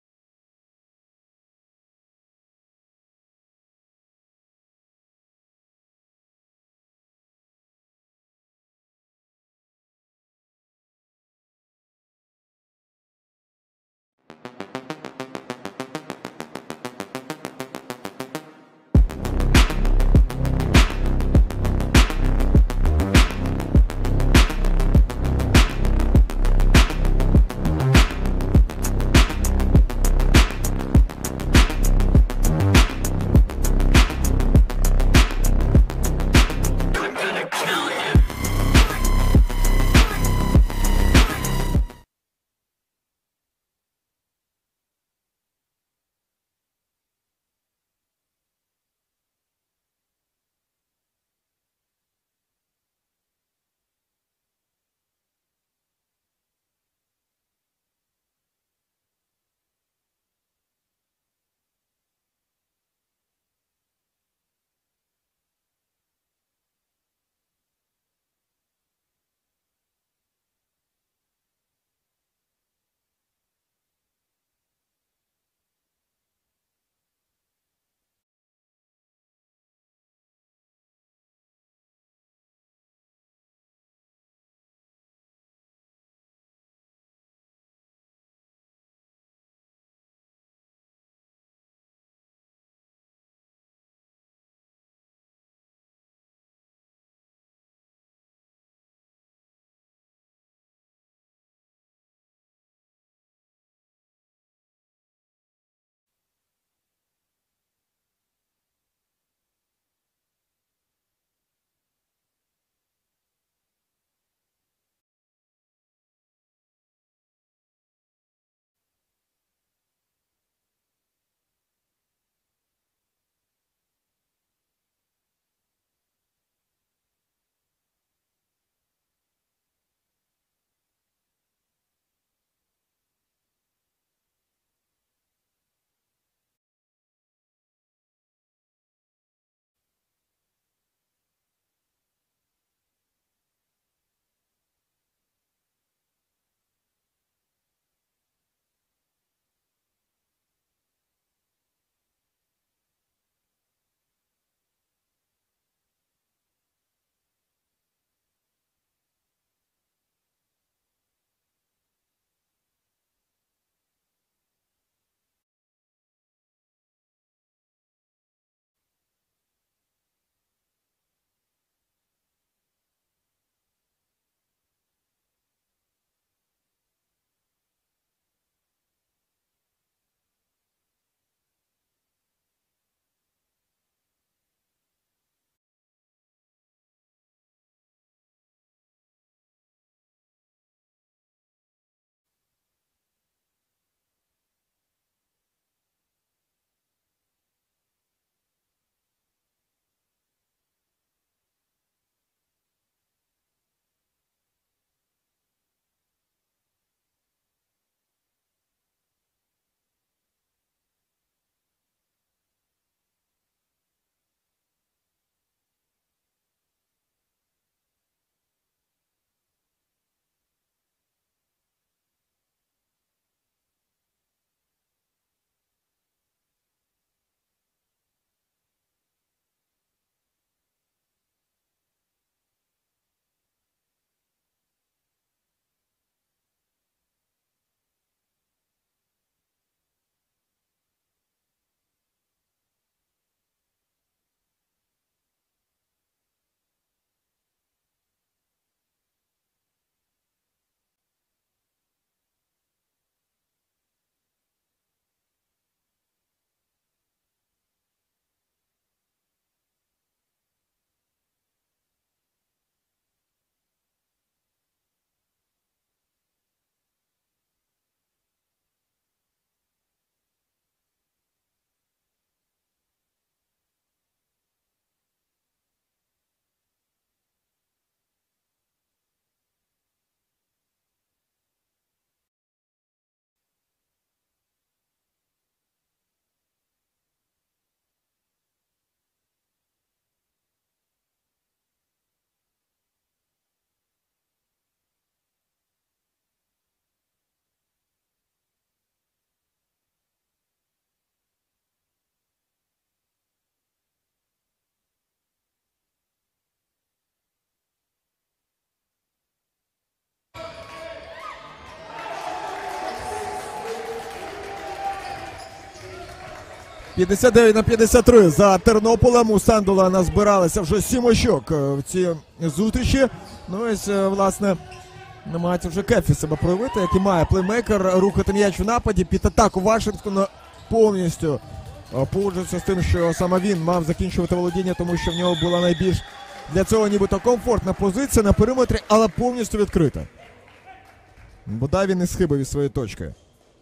A: 59-53 за Тернополем. У Сандула назбиралися вже 7 очок в цій зустрічі. Ну ось, власне, намагається вже Кефі себе проявити, який має плеймейкер, рухати м'яч в нападі, під атаку Вашингтона повністю погоджується з тим, що саме він мав закінчувати володіння, тому що в нього була найбільш для цього нібито комфортна позиція на периметрі, але повністю відкрита. Бодай він не схибив із своєї точки.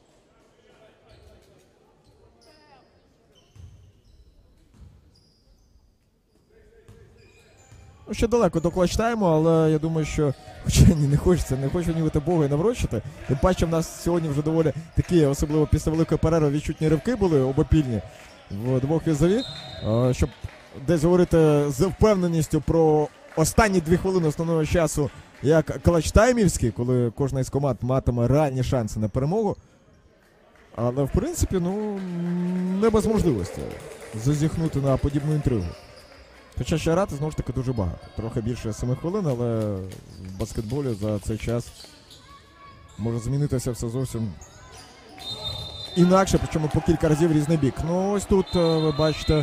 A: Ну, ще далеко до клатч-тайму, але я думаю, що хоча ні, не хочу нібито Бога і наврочити. Тим паче в нас сьогодні вже доволі такі, особливо після великої перерви, відчутні ривки були обопільні в двох візові. Щоб десь говорити з впевненістю про останні 2 хвилини основного часу як клатч-таймівські, коли кожна із команд матиме реальні шанси на перемогу. Але в принципі, ну, не без можливості зазіхнути на подібну інтригу. Хоча ще грати, знову ж таки, дуже багато. Трохи більше 7 хвилин, але в баскетболі за цей час може змінитися все зовсім інакше, причому по кілька разів в різний бік. Ну, ось тут, ви бачите,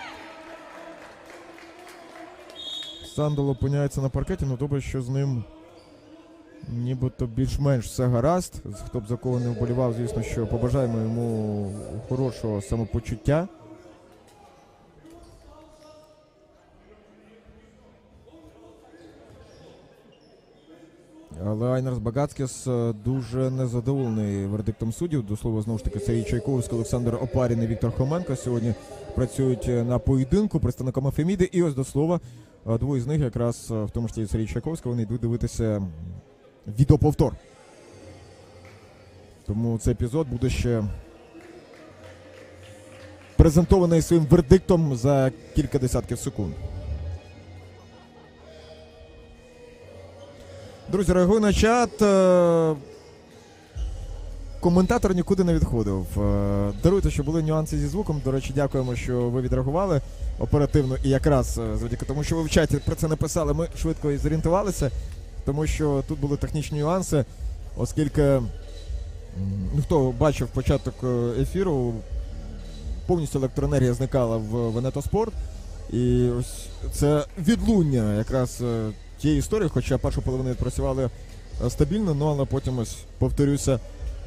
A: Сандул опиняється на паркеті, ну добре, що з ним нібито більш-менш все гаразд. Хто б за кого не вболівав, звісно, що побажаємо йому хорошого самопочуття. Але Айнарс Багацькіс дуже незадоволений вердиктом суддів. До слова, знову ж таки, Сергій Чайковський, Олександр Опарін і Віктор Хоменко сьогодні працюють на поєдинку представниками Феміди. І ось, до слова, двоє з них, якраз в тому числі Сергій Чайковський, вони йдуть дивитися відеоповтор. Тому цей епізод буде ще презентований своїм вердиктом за кілька десятків секунд. Друзі, реагую на чат. Коментатор нікуди не відходив. Даруйте, що були нюанси зі звуком. До речі, дякуємо, що ви відреагували оперативно. І якраз завдяки тому, що ви в чаті про це написали, ми швидко і зорієнтувалися. Тому що тут були технічні нюанси, оскільки, хто бачив початок ефіру, повністю електроенергія зникала в Венето-Спорт. І ось це відлуння якраз тієї історії, хоча першу половину відпрацювали стабільно, ну але потім, ось, повторюся,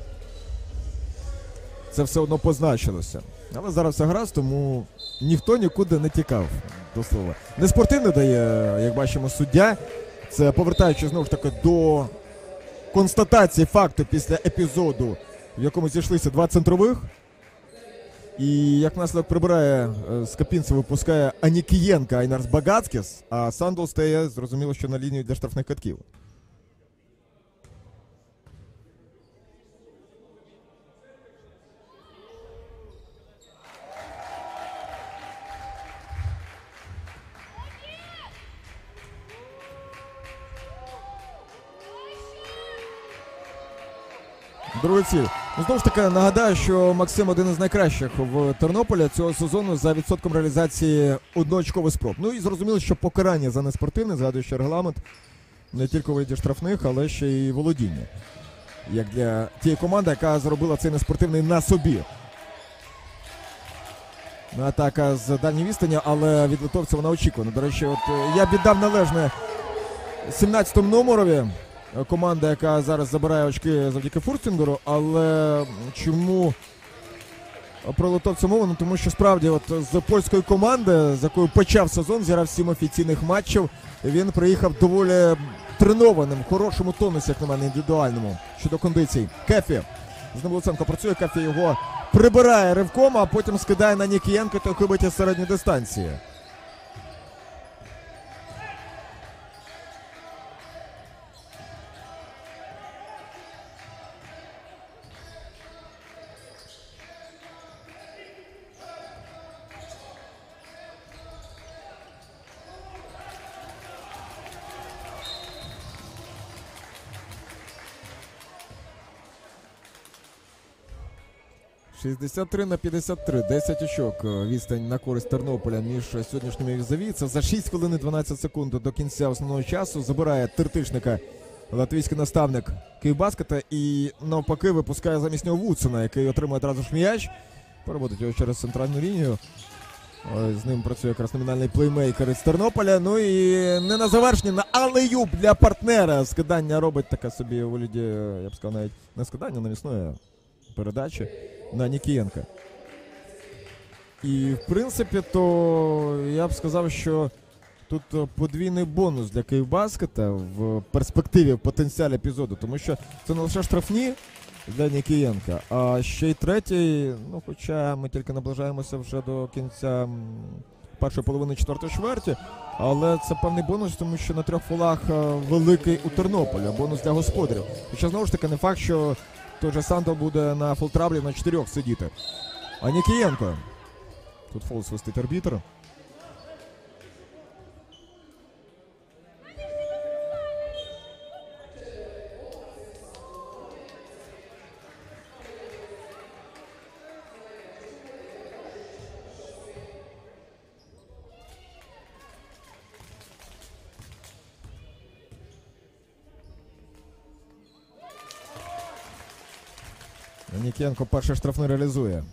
A: це все одно позначилося. Але зараз все гаразд, тому ніхто нікуди не тікав, до слова. Не спортивно дає, як бачимо, суддя. Це повертаючи, знову ж таки, до констатації факту після епізоду, в якому зійшлися 2 центрових. І як наслідок прибирає з Капінця, випускає Анікієнка Айнарс Багацькіс, а Сандул стає, зрозуміло, що на лінію для штрафних катків. Другий ціль. Ну, знову ж таки, нагадаю, що Максим один із найкращих в Тернополі цього сезону за відсотком реалізації одноочкових спроб. Ну і зрозуміло, що покарання за неспортивне, згадуючи регламент, не тільки у виді штрафних, але ще й володіння. Як для тієї команди, яка зробила цей неспортивний на собі. Атака з дальньої відстані, але від литовця вона очікувана. До речі, от я віддав належне 17-му номерові. Команда, яка зараз забирає очки завдяки Фурстінгеру, але чому про литовця мова? Ну, тому що справді от з польської команди, з якою почав сезон, зіграв 7 офіційних матчів, він приїхав доволі тренованим, в хорошому тонусі, як на мене, індивідуальному, щодо кондицій. Кефі з ним Луценко працює, Кефі його прибирає ривком, а потім скидає на Нікієнко, той хибить із середньої дистанції. – 63-53, 10 очок відстань на користь Тернополя між сьогоднішніми візові. Це за 6 хвилин і 12 секунд до кінця основного часу. Забирає Тертишника латвійський наставник Київбаскета і навпаки випускає замість нього Вудсона, який отримує одразу ж м'яч. Переводить його через центральну лінію. З ним працює якраз номінальний плеймейкер із Тернополя. Ну і не на завершення, на алеюб для партнера. Скидання робить таке собі у вигляді, я б сказав, навіть не скидання, навісної передачі на Нікієнка. І в принципі, то я б сказав, що тут подвійний бонус для Київбаскета в перспективі, в потенціалі епізоду. Тому що це не лише штрафні для Нікієнка, а ще й третій, ну хоча ми тільки наближаємося вже до кінця першої половини четвертої чверті, але це певний бонус, тому що на 3 фолах великий у Тернополя, бонус для господарів. Хоча знову ж таки не факт, що той же Сандал буде на фол-траблі на 4 сидіти. А Нікієнко. Тут фол свистить арбітр. Нікієнко перший штрафний реалізує.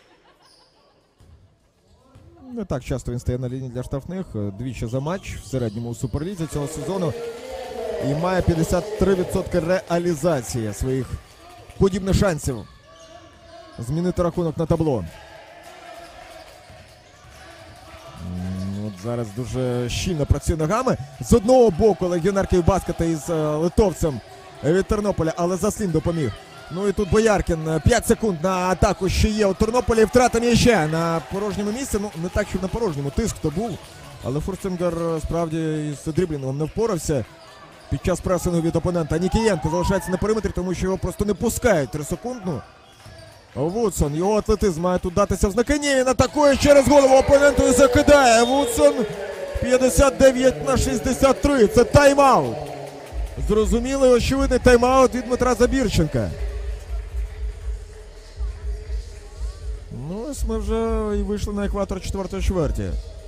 A: Не так часто він стає на лінії для штрафних. Двічі за матч в середньому у Суперлізі цього сезону. І має 53% реалізації своїх подібних шансів змінити рахунок на табло. От зараз дуже щільно працює ногами. З одного боку легіонер Київбаскета із литовцем від Тернополя, але Заслін допоміг. Ну і тут Бояркін. 5 секунд на атаку ще є у Тернополі. Втрата м'яча на порожньому місці. Ну, не так, щоб на порожньому. Тиск то був. Але Фурстінгер справді із дріблінгом не впорався під час пресингу від опонента. Нікієнко залишається на периметрі, тому що його просто не пускають 3-секундну. Вудсон, його атлетизм має тут датися в знаки. Ні, він атакує через голову опоненту і закидає. Вудсон 59-63. Це тайм-аут. Зрозумілий, очевидний тайм-аут від Дмитра Забірченка. Ну, ось ми вже і вийшли на екватор 4-ї чверті.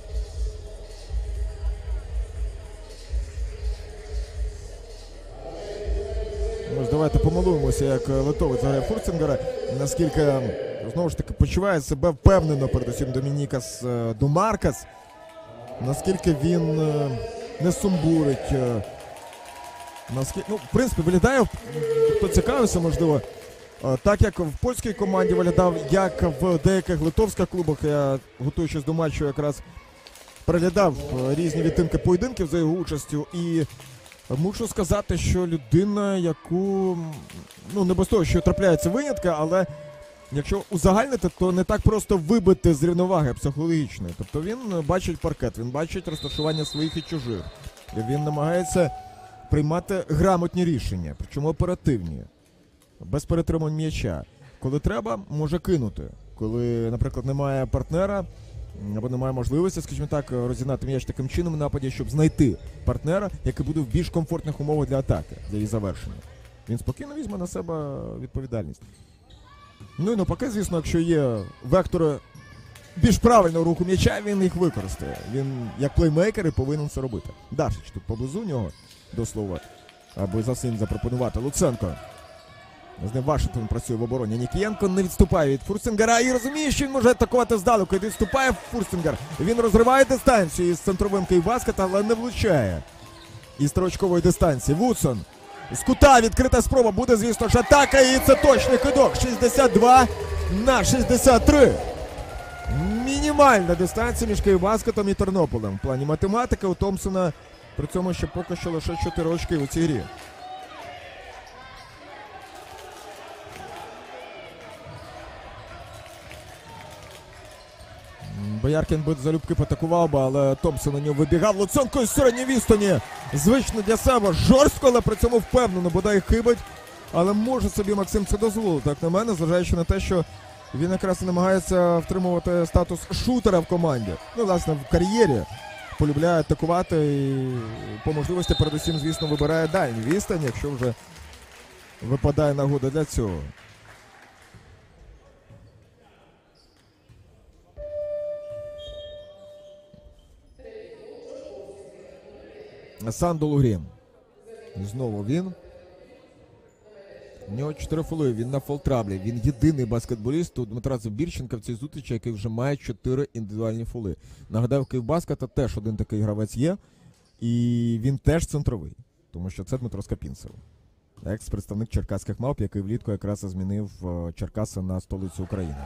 A: Ось давайте помилуємося, як литовець грає Фурстінгера. Наскільки, знову ж таки, почуває себе впевнено, передусім Домінікас Думаркас. Наскільки він не сумбурить. Наскільки, ну, в принципі, виглядає, хто цікавився, можливо, так як в польській команді виглядав, як в деяких литовських клубах. Я, готуючись до матчу, якраз переглядав різні відтинки поєдинків за його участю. І мушу сказати, що людина, яку, ну, не без того, що трапляються винятки, але якщо узагальнити, то не так просто вибити з рівноваги психологічної. Тобто він бачить паркет, він бачить розташування своїх і чужих. Він намагається приймати грамотні рішення, причому оперативні, без перетримань м'яча. Коли треба, може кинути. Коли, наприклад, немає партнера, або немає можливості, скажімо так, розігнати м'яч таким чином в нападі, щоб знайти партнера, який буде в більш комфортних умовах для атаки, для її завершення. Він спокійно візьме на себе відповідальність. Ну і навпаки, звісно, якщо є вектори більш правильного руху м'яча, він їх використає. Він, як плеймейкер, і повинен це робити. Дашич тут поблизу нього, до слова, аби Заслін запропонувати. Луценко. З ним Вашингтон працює в обороні. Нікієнко не відступає від Фурстінгера і розуміє, що він може атакувати здалеку. І відступає Фурстінгер. Він розриває дистанцію із центровим Київбаскета, але не влучає із строчкової дистанції. Вудсон. З кута відкрита спроба. Буде, звісно ж, атака. І це точний кидок. 62-63. Мінімальна дистанція між Київбаскетом і Тернополем. В плані математики у Томпсона при цьому ще поки що лише 4 очки у цій грі. Бояркін би залюбки потакував би, але Томпсон на нього вибігав. Луценко із середньої відстані. Звично для себе. Жорстко, але при цьому впевнено. Бодай хибить. Але може собі Максим це дозволити, як на мене, зважаючи на те, що він якраз і намагається втримувати статус шутера в команді. Ну, власне, в кар'єрі. Полюбляє атакувати і по можливості передусім, звісно, вибирає дальню відстань, якщо вже випадає нагода для цього. Сандал у грі. Знову він. У нього 4 фоли, він на фол-траблі. Він єдиний баскетболіст у Дмитра Забірченка в цій зустрічі, який вже має 4 індивідуальні фоли. Нагадаю, в Київбаскета теж один такий гравець є. І він теж центровий, тому що це Дмитро Скапінцев. Екс-представник черкаських мавп, який влітку якраз змінив Черкаси на столицю України.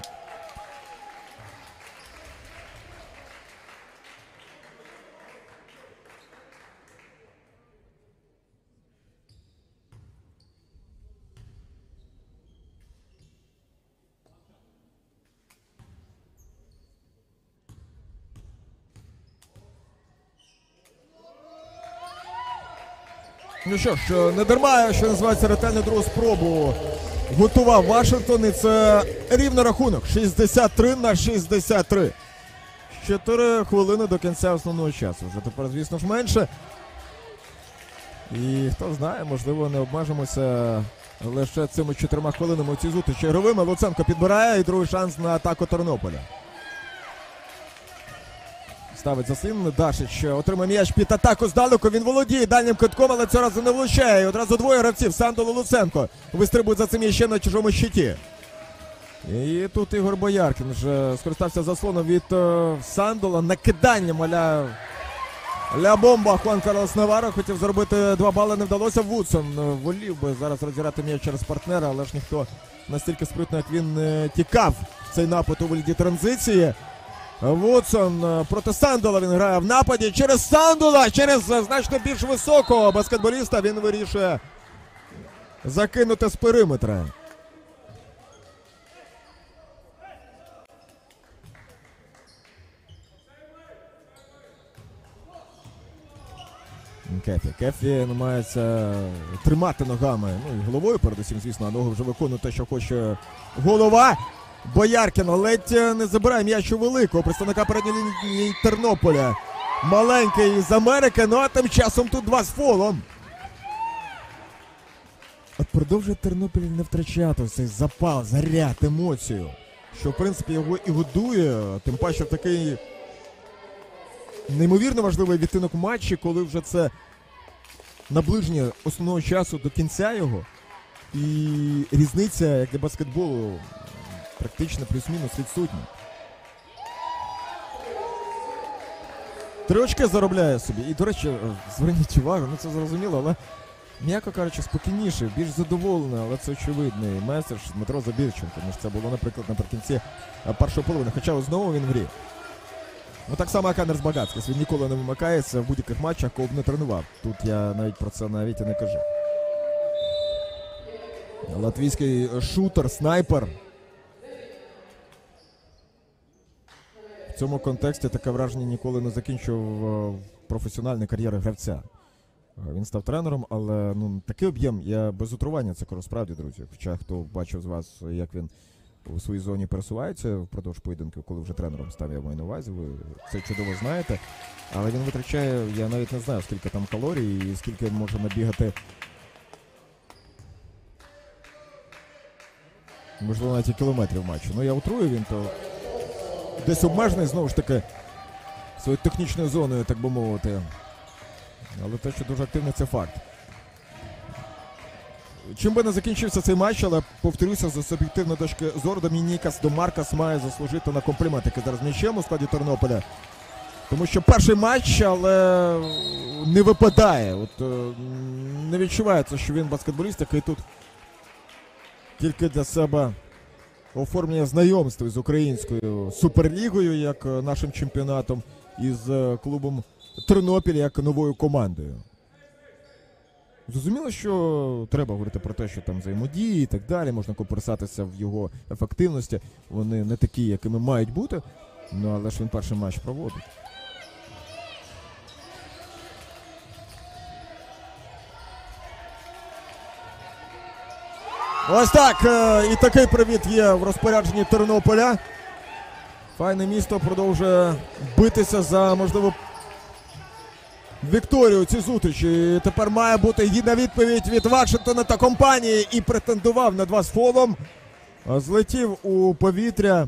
A: Ну що ж, не дарма, що називається, ретельну другу спробу готував Вашингтон, і це рівний рахунок. 63-63. 4 хвилини до кінця основного часу. Вже тепер, звісно ж, менше. І хто знає, можливо, не обмежимося лише цими 4 хвилинами у цій зустрічі ігровими. Луценко підбирає і другий шанс на атаку Тернополя. Ставить заслін, Дашич отримає м'яч під атаку здалеку, він володіє дальнім китком, але цього разу не влучає. І одразу двоє гравців, Сандол і Луценко, вистрибують за цим ще на чужому щиті. І тут Ігор Бояркін вже скористався заслоном від Сандола, накиданням ля бомба Хуан Карлос Наваро, хотів зробити 2 бали, не вдалося. Вудсон волів би зараз розіграти м'яч через партнера, але ж ніхто настільки спритно, як він, тікав в цей напад у вигляді транзиції. Вудсон проти Сандола, він грає в нападі. Через Сандола, через значно більш високого баскетболіста він вирішує закинути з периметра. Кефі намагається тримати ногами, ну і головою передусім, звісно, а ноги вже виконують те, що хоче голова. Бояркін ледь не забирає м'яч у великого представника передньої лінії Тернополя. Маленький з Америки, ну а тим часом тут 2 з фолом. От продовжує Тернопіль не втрачати цей запал, заряд, емоцію, що в принципі його і годує, тим паче в такий неймовірно важливий відтинок матчі, коли вже це наближення основного часу до кінця його. І різниця, як для баскетболу, практично плюс-мінус відсутня. 3 очки заробляє собі. І, до речі, зверніть увагу, ну це зрозуміло, але, м'яко кажучи, спокійніше, більш задоволений, але це очевидний меседж Дмитро Забірченко, ніж це було, наприклад, наприкінці першої половини. Хоча знову він в грі. Ну так само, як Анерс Багацький. Він ніколи не вимикається в будь-яких матчах, кого б не тренував. Тут я навіть про це навіть і не кажу. Латвійський шутер, снайпер. В цьому контексті таке враження ніколи не закінчував професіональну кар'єру гравця. Він став тренером, але ну, такий об'єм, я без утрування це кажу справді, друзі. Хоча хто бачив з вас, як він у своїй зоні пересувається впродовж поєдинків, коли вже тренером став, я маю на увазі, ви це чудово знаєте. Але він витрачає, я навіть не знаю, скільки там калорій і скільки може набігати. Можливо, навіть і кілометрів матчу. Ну я утрую, він то десь обмежений, знову ж таки, своєю технічною зоною, так би мовити. Але те, що дуже активний, це факт. Чим би не закінчився цей матч, але, повторюся, з суб'єктивної точки зору, Домінікас Домаркас має заслужити на комплімент, який зараз м'ячем у складі Тернополя. Тому що перший матч, але не випадає. От не відчувається, що він баскетболіст, який тут тільки для себе оформлює знайомство з українською суперлігою, як нашим чемпіонатом, і з клубом Тернопіль, як новою командою. Зрозуміло, що треба говорити про те, що там взаємодії і так далі, можна копирсатися в його ефективності. Вони не такі, якими мають бути, ну але ж він перший матч проводить. Ось так, і такий привіт є в розпорядженні Тернополя. Файне місто продовжує битися за, можливо, вікторію цій зустрічі. І тепер має бути гідна відповідь від Вашингтона та компанії. І претендував на 2 з фолом. Злетів у повітря.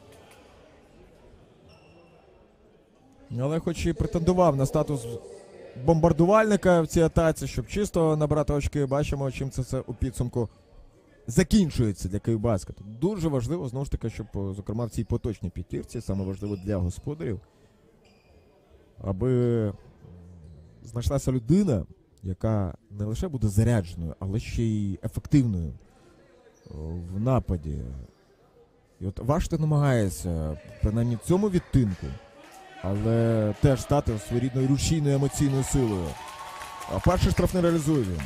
A: Але хоч і претендував на статус бомбардувальника в цій атаці, щоб чисто набрати очки. Бачимо, чим це все у підсумку закінчується для Київбаскету. Дуже важливо, знову ж таки, щоб, зокрема, в цій поточній п'ятірці, саме важливо для господарів, аби знайшлася людина, яка не лише буде зарядженою, але ще й ефективною в нападі. І от Вашингтон намагається, принаймні в цьому відтинку, але теж стати своєрідною рушійною емоційною силою. А перший штрафний реалізує він.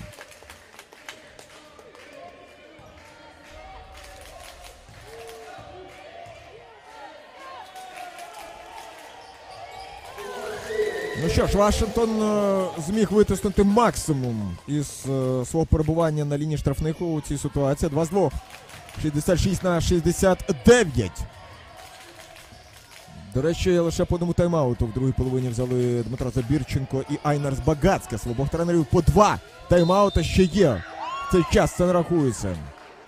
A: Ну що ж, Вашингтон зміг витиснути максимум із свого перебування на лінії штрафних у цій ситуації. 2 з 2. 66-69. До речі, лише по одному тайм-ауту в другій половині взяли Дмитро Забірченко і Айнарс Багацькес. В обох тренерів по 2 тайм-аута ще є. В цей час це не рахується.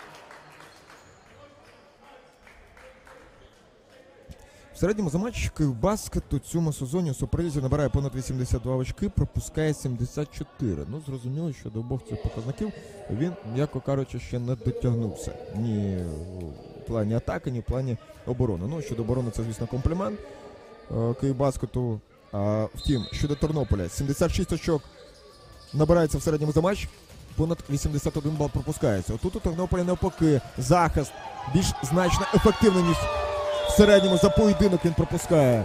A: В середньому за матч Київбаскет у цьому сезоні у Суперлізі набирає понад 82 очки, пропускає 74. Ну, зрозуміло, що до обох цих показників він, м'яко кажучи, ще не дотягнувся. Ні в плані атаки, ні в плані оборони. Ну, щодо оборони це, звісно, комплімент Київбаскету. Втім, щодо Тернополя, 76 очок набирається в середньому за матч, понад 81 бал пропускається. Отут у Тернополя навпаки захист більш значно ефективний, ніж в середньому за поєдинок він пропускає.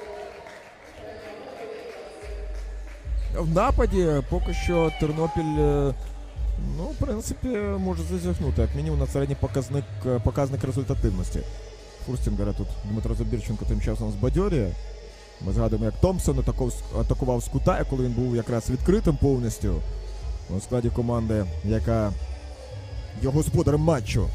A: В нападі поки що Тернопіль, ну, в принципі, може зазіхнути, як мінімум, на середній показник результативності. Фурстінгера тут Дмитро Забірченко тим часом збадьорює. Ми згадуємо, як Томпсон атакував з кута, коли він був якраз відкритим повністю у складі команди, яка є господарем матчу.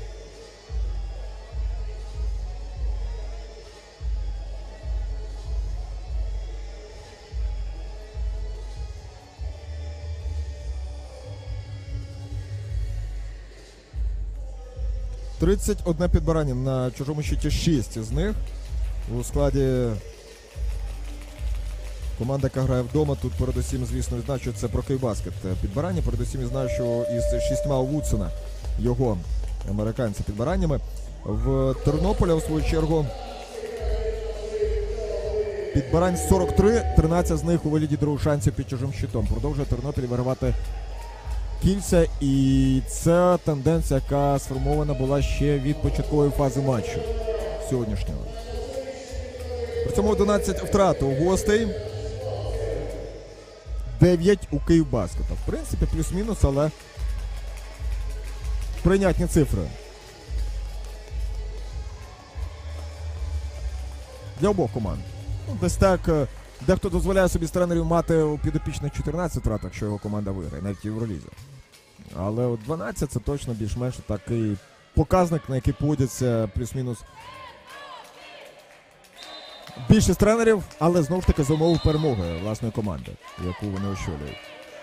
A: «31 підбирання на чужому щиті, 6 з них у складі команди, яка грає вдома. Тут передусім, звісно, відзначу, це про Київбаскет підбирання. Передусім відзначу із 6 у Вудсона, його американці підбираннями. В Тернополя, у свою чергу, підбирань 43, 13 з них у вигляді другого шансів під чужим щитом. Продовжує Тернопіль виривати кільця, і це тенденція, яка сформована була ще від початкової фази матчу сьогоднішнього. При цьому 11 втрат у гостей, 9 у Київбаскета. В принципі, плюс-мінус, але прийнятні цифри. Для обох команд. Ну, десь так, дехто дозволяє собі з тренерів мати у підопічних 14 втрат, якщо його команда виграє, навіть в Євролізі. Але от 12 це точно більш-менш такий показник, на який поводяться плюс-мінус більшість тренерів, але знову ж таки за умови перемоги власної команди, яку вони очолюють.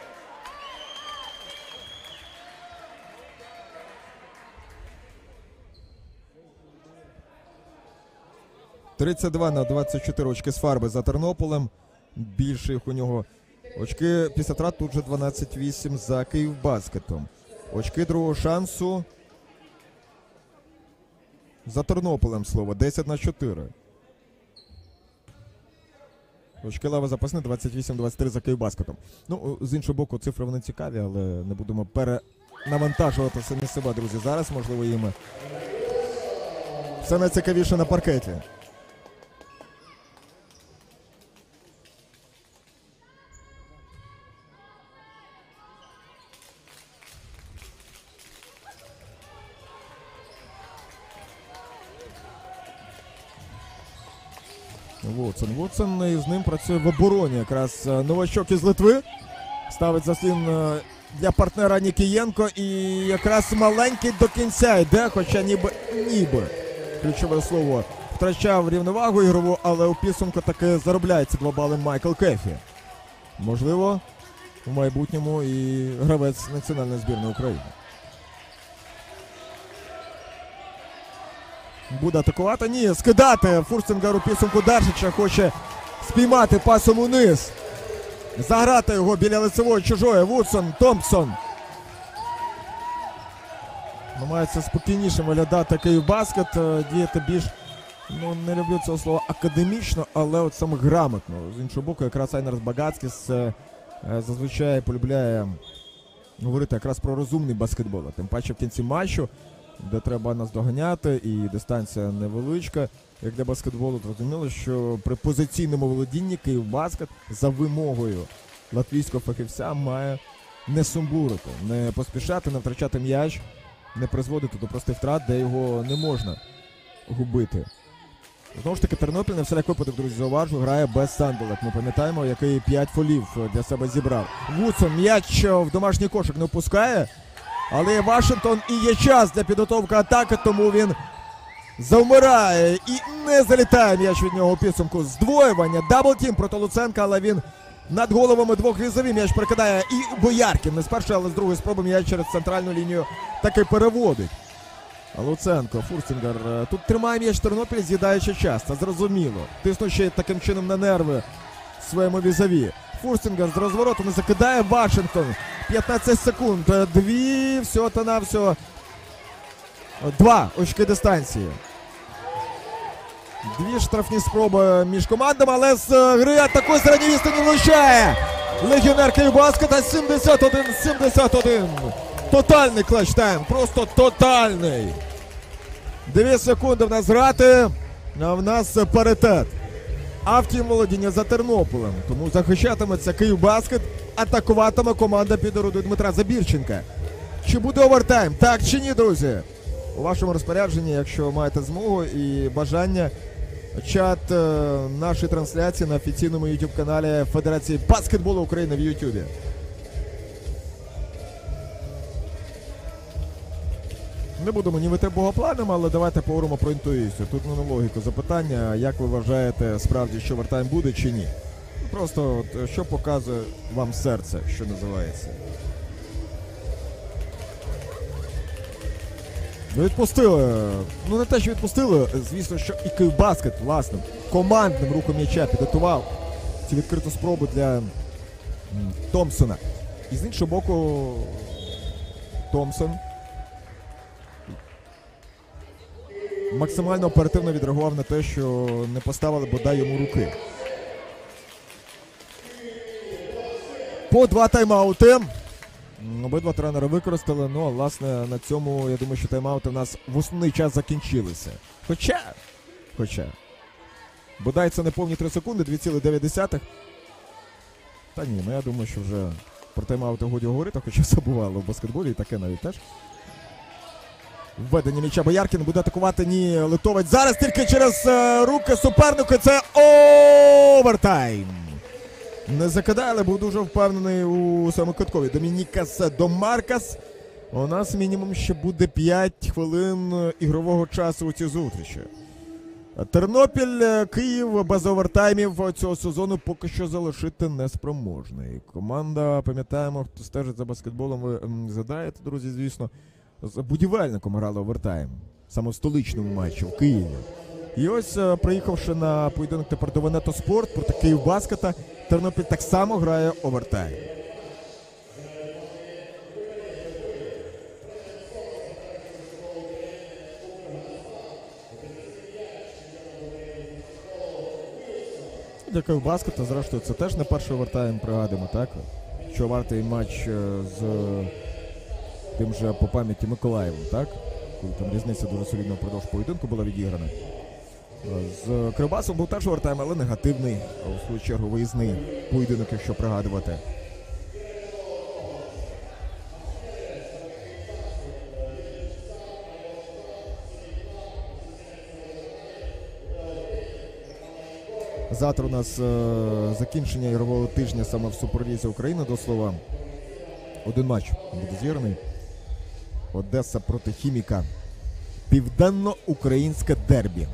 A: «32-24 очки з фарби за Тернополем. Більше їх у нього. Очки після втрат тут же 12-8 за Київбаскетом. Очки другого шансу за Тернополем, слово, 10-4. Очки лави запасні, 28-23 за Київбаскетом. Ну, з іншого боку, цифри вони цікаві, але не будемо перенавантажувати самі себе, друзі. Зараз, можливо, їм все найцікавіше на паркеті. Вудсон, і з ним працює в обороні. Якраз новачок із Литви ставить заслін для партнера Нікієнко, і якраз маленький до кінця йде, хоча ніби ключове слово, втрачав рівновагу ігрову, але у підсумку таки заробляється 2 бали Майкл Кефі. Можливо, в майбутньому і гравець національної збірної України. Буде атакувати? Ні, скидати. Фурстінгер у підсумку Даршича хоче спіймати пасом униз. заграти його біля лицевої чужої. Вудсон, Томпсон. Намагається спокійніше виглядати Київбаскет, діяти більш, не люблю цього слова, академічно, але от саме грамотно. З іншого боку, якраз Айнарс Багацькіс зазвичай полюбляє говорити якраз про розумний баскетбол. Тим паче в кінці матчу, де треба нас доганяти і дистанція невеличка, як для баскетболу, зрозуміло, що при позиційному володінні Київбаскет за вимогою латвійського фахівця має не сумбурити, не поспішати, не втрачати м'яч, не призводити до простих втрат, де його не можна губити. Знову ж таки, Тернопіль на всяк випадок, друзі, зауважу, грає без Сандалек. Ми пам'ятаємо, який 5 фолів для себе зібрав. Вудсон м'яч в домашній кошик не впускає, але Вашингтон і є час для підготовки атаки, тому він завмирає і не залітає м'яч від нього у підсумку. Здвоювання, даблтім проти Луценка, але він над головами двох Різові м'яч перекидає. І Бояркін не з першої, але з другої спроби м'яч через центральну лінію таки переводить. Луценко, Фурстінгер. Тут тримає м'яч Тернопіль, з'їдаючи час. Це зрозуміло. Тиснучи таким чином на нерви своєму візаві. Фурстінгер з розвороту не закидає. Вашингтон. 15 секунд. Дві, всього-то-навсього. 2 очки дистанції. 2 штрафні спроби між командами, але з гри атакує середньої відстані влучає. Легіонер Київбаскета 71-71. Тотальний клатч-тайм, просто тотальний. 2 секунди в нас грати, а в нас паритет. А втім, володіння за Тернополем. Тому захищатиметься Київбаскет, атакуватиме команда під орудою Дмитра Забірченка. Чи буде овертайм? Так чи ні, друзі? У вашому розпорядженні, якщо маєте змогу і бажання, чат нашої трансляції на офіційному YouTube-каналі Федерації баскетболу України в YouTube. Не будемо нівити богопланом, але давайте поговоримо про інтуїцію. Тут не на логіку запитання, як ви вважаєте справді, що овертайм буде чи ні. Просто от, що показує вам серце, що називається. Відпустили. Не те, що відпустили, звісно, що і Київбаскет, власним, командним рухом м'яча підготував цю відкриту спробу для Томпсона. І з іншого боку, Томпсон максимально оперативно відреагував на те, що не поставили бодай йому руки. По 2 тайм-аути. Обидва тренери використали, власне, на цьому, я думаю, що тайм-аути в нас в основний час закінчилися. Хоча. Бодай це не повні 3 секунди, 2,9. Та ні, я думаю, що вже про тайм-аути годі говорити, хоча все бувало в баскетболі і таке навіть теж. Введення м'яча Бояркін буде атакувати, ні, Литовець. Зараз тільки через руки суперника, це овертайм. Не закидає, але був дуже впевнений у самокаткові. Домінікас Домаркас. У нас мінімум ще буде 5 хвилин ігрового часу у цій зустрічі. Тернопіль, Київ без овертаймів цього сезону поки що залишити неспроможний. Команда, пам'ятаємо, хто стежить за баскетболом, ви згадаєте, друзі, звісно, з Будівельником грали овертайм. Саме в столичному матчі в Києві. І ось, приїхавши на поєдинок тепер до Венето Спорт проти Київбаскета, Тернопіль так само грає овертайм. Для Київбаскета, зрештою, це теж не перший овертайм, пригадуємо, так? Що вартий матч з тим же по пам'яті Миколаєвом, так? Коли там різниця дуже солідно впродовж поєдинку була відіграна. З Кривбасом був теж овертайм, але негативний, у свою чергу виїзний поєдинок, якщо пригадувати. Завтра у нас закінчення ігрового тижня саме в Суперлізі України, до слова. Один матч буде зіграний. Одеса проти Хіміка. Південно-українське дербі.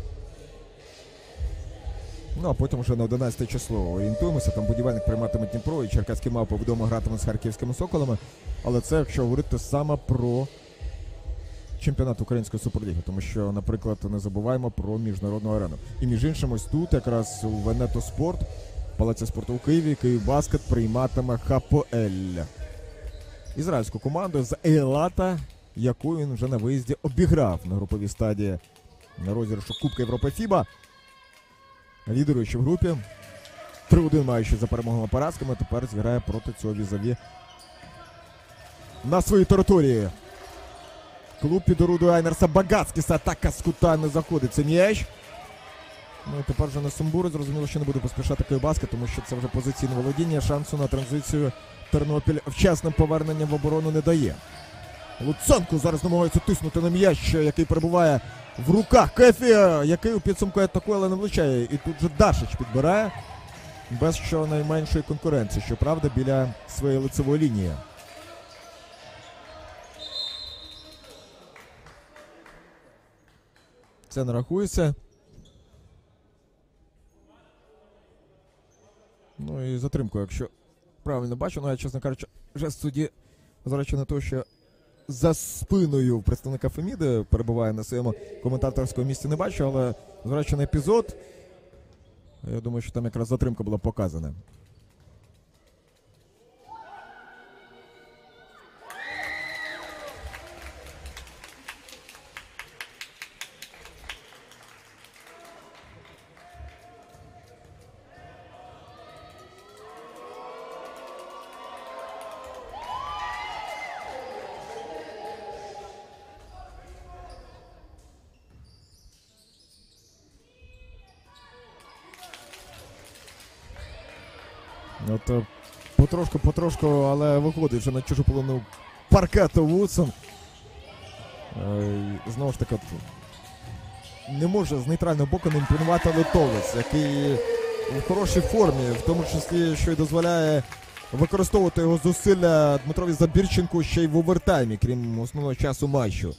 A: А потім вже на 11 число орієнтуємося. Там Будівельник прийматиме Дніпро і Черкаські Мавпи вдома гратиме з харківськими Соколами. Але це, якщо говорити саме про чемпіонат Української Суперліги. Тому що, наприклад, не забуваємо про міжнародну арену. І між іншим, ось тут якраз у Венето Спорт Палаці спорту у Києві. Київбаскет прийматиме ХПЛ. Ізраїльську команду з Ейлата, яку він вже на виїзді обіграв на груповій стадії на розіграшу Кубка Європи ФІБА. Лідеруючи в групі. 3-1 маючи за перемогами поразками, тепер зіграє проти цього візаві на своїй території. Клуб під орудою Айнерса Багацькіса. Атака з кута не заходить. Це м'яч. Ну і тепер вже на Сумбури. Зрозуміло, що не буде поспішати Київбаскет, тому що це вже позиційне володіння. Шансу на транзицію Тернопіль вчасним поверненням в оборону не дає. Луценко зараз намагається тиснути на м'яч, який перебуває в руках Кефі, який у підсумку атакує, але не влучає. І тут же Дашич підбирає без щонайменшої конкуренції, щоправда, біля своєї лицевої лінії. Це не рахується. Ну і затримку, якщо правильно бачу. Ну я, чесно кажучи, вже судді, зважаючи на те, що за спиною представника Феміди перебуває на своєму коментаторському місці, не бачу, але зважаючи на епізод, я думаю, що там якраз затримка була показана. От потрошку, але виходить вже на чужу половину паркету Вудсон. Знову ж таки, не може з нейтрального боку не імпонувати литовець, який в хорошій формі, в тому числі, що й дозволяє використовувати його зусилля Дмитрові Забірченку ще й в овертаймі, крім основного часу матчу.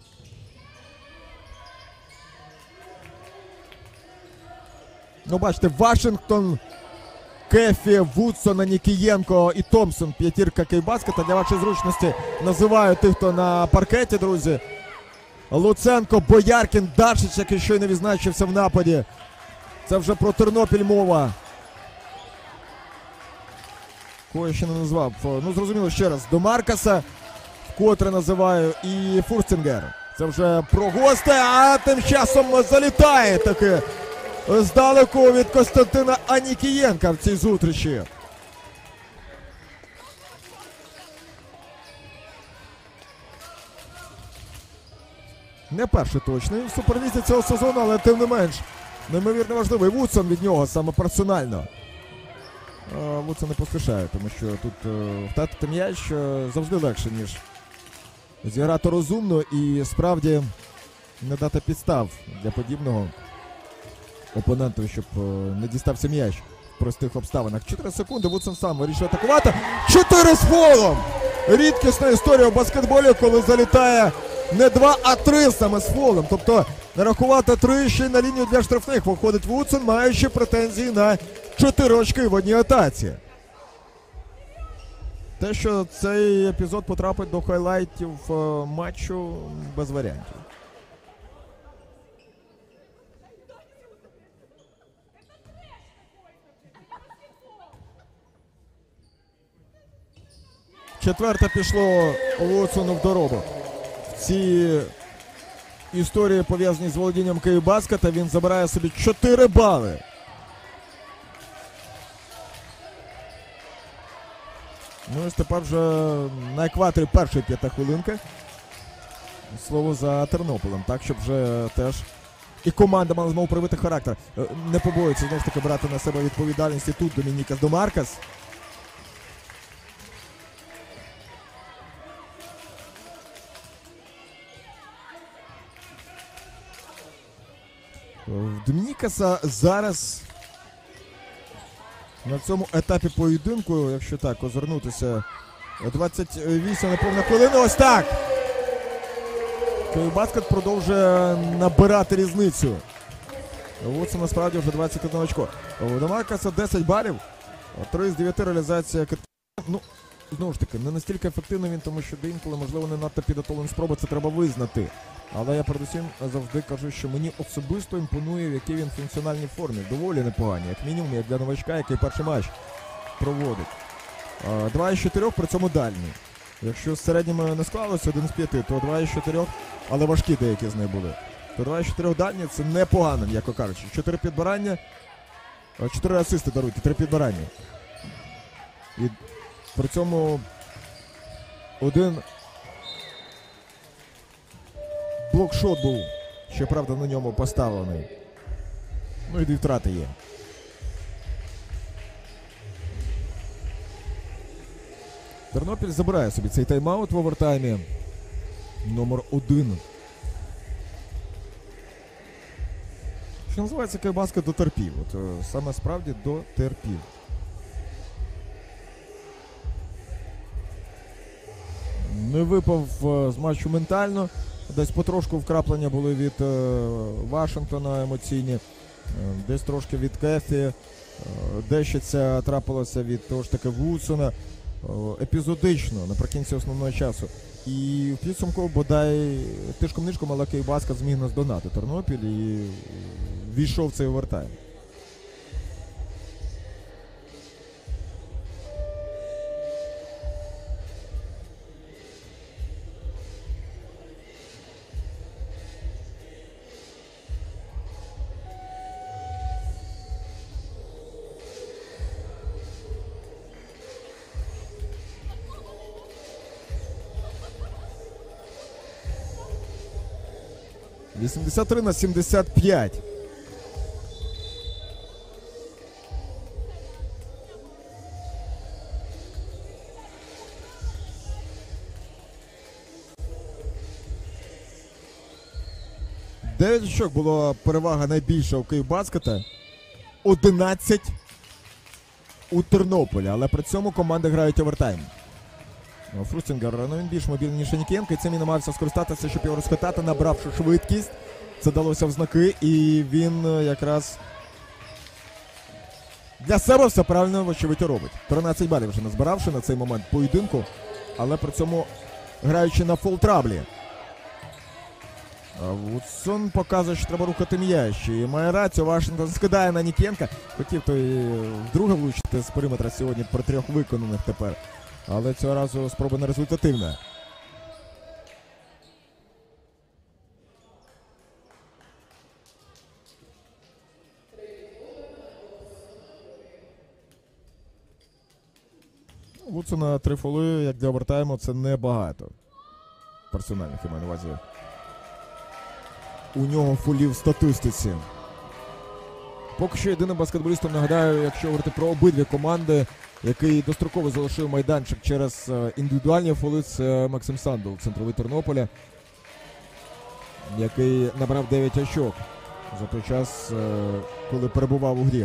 A: Ну, бачите, Вашингтон, Кефі, Вудсон, Нікієнко і Томпсон. П'ятірка Київбаскета. Для вашої зручності називаю тих, хто на паркеті, друзі. Луценко, Бояркін, Дашич, який щойно відзначився в нападі. Це вже про Тернопіль мова. Кого я ще не назвав. Ну, зрозуміло, ще раз. До Маркаса, вкотре називаю, і Фурстінгер. Це вже про гостя, а тим часом залітає таки здалеку від Костянтина Анікієнка в цій зустрічі. Не перший точний в суперлізі цього сезону, але тим не менш неймовірно важливий. Вудсон від нього саме персонально. Вудсон не поспішає, тому що тут втратити м'яч завжди легше, ніж зіграти розумно і справді не дати підстав для подібного опоненту, щоб не дістався м'яч в простих обставинах. 4 секунди, Вудсон сам вирішує атакувати. 4 з фолом! Рідкісна історія в баскетболі, коли залітає не 2, а 3 саме з фолом. Тобто нарахувати 3 ще й на лінію для штрафних виходить Вудсон, маючи претензії на 4 очки в одній атаці. Те, що цей епізод потрапить до хайлайтів матчу, без варіантів. Четверте пішло Вудсону в доробок. В цій історії, пов'язаній з володінням Київбаскета, він забирає собі 4 бали. Ну і тепер вже на екваторі першої 5 хвилинки. Слово за Тернополем, так, щоб вже теж і команда мала змогу проявити характер. Не побоюється знову ж таки брати на себе відповідальність і тут Домінікас Домаркас. В Домінікаса зараз на цьому етапі поєдинку, якщо так озирнутися, 28 неповна хвилина. Ось так! Київбаскет продовжує набирати різницю. Вудсон насправді вже 21 очко. У Домаркаса 10 балів, 3 з 9 реалізація. Ну, знову ж таки, не настільки ефективний він, тому що інколи, можливо, не надто підготовлені спроби, це треба визнати. Але я передусім завжди кажу, що мені особисто імпонує, в якій він функціональній формі. Доволі непогані, як мінімум, як для новачка, який перший матч проводить. 2 із 4, при цьому дальні. Якщо з середніми не склалося, 1 з 5, то 2 із 4, але важкі деякі з них були. То 2 із 4 дальні це непогано, м'яко кажучи. 4 підбирання, 4 асисти даруйте, 3 підбирання. І при цьому 1 блокшот був, щоправда, на ньому поставлений. Ну і 2 втрати є. Тернопіль забирає собі цей тайм-аут в овертаймі. Номер 1. Що називається, Київбаскет дотерпів. От саме справді дотерпів. Не випав з матчу ментально. Десь потрошку вкраплення були від Вашингтона емоційні. Десь трошки від Кефі. Дещо це трапилося від того ж таки Вудсона. Епізодично, наприкінці основного часу. І в підсумку, бодай, тишком-нишком, але Київбаскет зміг наздогнати Тернопіль і війшов в цей овертайм. – 83-75. Дев'ять очок була перевага найбільша у Київбаскета. 11 у Тернополя, але при цьому команди грають овертайм. Фрустінгер, він більш мобільний, ніж Нікієнко, і цим він намагався скористатися, щоб його розхитати, набравши швидкість. Це далося в знаки, і він якраз для себе все правильно, вочевидь, робить. 13 балів вже назбиравши на цей момент поєдинку, але при цьому граючи на фол-траблі. Вудсон показує, що треба рухати м'яч. І має рацію, Вашингтон скидає на Нікієнка. Хотів той вдруге влучити з периметра сьогодні при 3 виконаних тепер. Але цього разу спроба не результативна. Вудсона 3 фоли, як для овертайму, це небагато. Персональних, я маю на увазі. У нього фолів в статистиці. Поки що єдиним баскетболістом, нагадаю, якщо говорити про обидві команди, який достроково залишив майданчик через індивідуальні фоли, це Максим Сандул, центровий Тернополя, який набрав 9 очок за той час, коли перебував у грі.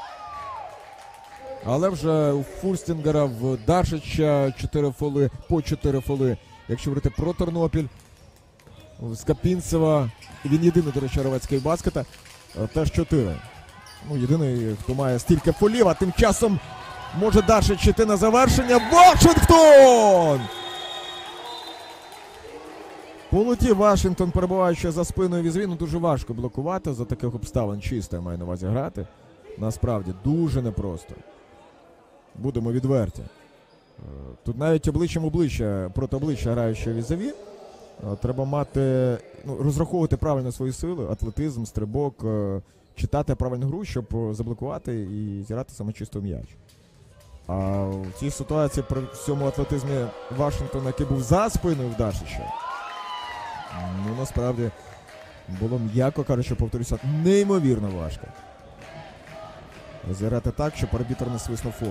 A: Але вже у Фурстінгера, в Дашича 4 фоли, по 4 фоли. Якщо говорити про Тернопіль, з Капінцева, він єдиний, до речі, гравець Київбаскета, теж 4. Ну, єдиний, хто має стільки фолів, а тим часом може Дашич йти на завершення. Вашингтон! Полетів Вашингтон, перебуваючи за спиною Візвіну, дуже важко блокувати за таких обставин. Чисто, я маю на увазі, грати. Насправді, дуже непросто. Будемо відверті. Тут навіть обличчям обличчя, проти обличчя граючи Візаві, треба мати, розраховувати правильно свої сили, атлетизм, стрибок, читати правильну гру, щоб заблокувати і зіграти саме чисто м'яч. А в цій ситуації при всьому атлетизмі Вашингтона, який був за спиною в Дашича, насправді було, м'яко кажучи, повторюся, неймовірно важко зіграти так, щоб арбітр не свиснув фол.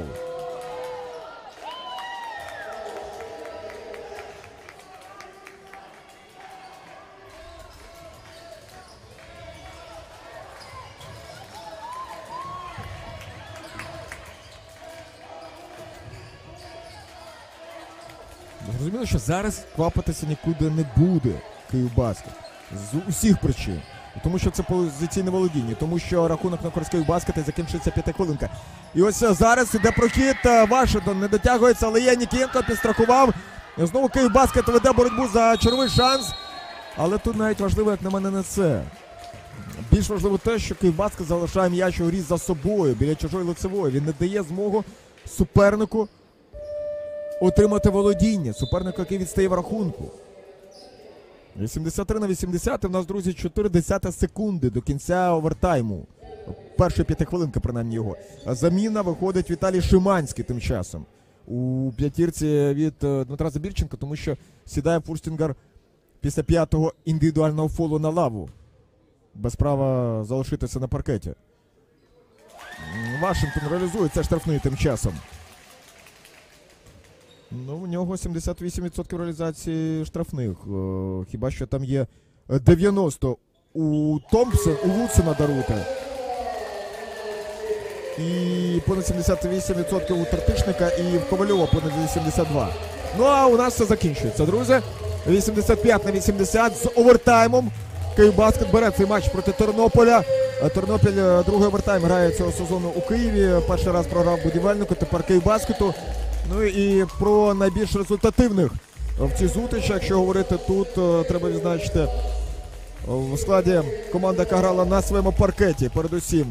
A: Зрозуміло, що зараз квапитися нікуди не буде Київбаскет. З усіх причин. Тому що це позиційне володіння, тому що рахунок на користь Київбаскета закінчиться 5 хвилинка. І ось зараз іде прохід, Вашингтон не дотягується, але є Нікієнко, підстрахував. І знову Київбаскет веде боротьбу за черговий шанс. Але тут навіть важливо, як на мене, не це. Більш важливо те, що Київбаскет залишає м'яч у грі за собою, біля чужої лицевої. Він не дає змогу супернику отримати володіння. Супернику, який відстає в рахунку. 83-80. У нас, друзі, 0,4 секунди до кінця овертайму. Першої 5 хвилинки, принаймні, його. Заміна виходить Віталій Шиманський тим часом. У п'ятірці від Дмитра Забірченка, тому що сідає Фурстінгер після 5-го індивідуального фолу на лаву. Без права залишитися на паркеті. Вашингтон реалізує це штрафний тим часом. Ну, у нього 78% реалізації штрафних. Хіба що там є 90 у Вудсона даруйте. І понад 78% у Тертишника і в Ковальова понад 82. Ну, а у нас все закінчується, друзі. 85-80 з овертаймом. Київбаскет бере цей матч проти Тернополя. Тернопіль другий овертайм грає цього сезону у Києві. Перший раз програв Будівельнику, тепер Київбаскету. Ну і про найбільш результативних в цій зустрічі, якщо говорити тут, треба відзначити в складі команда, яка грала на своєму паркеті, передусім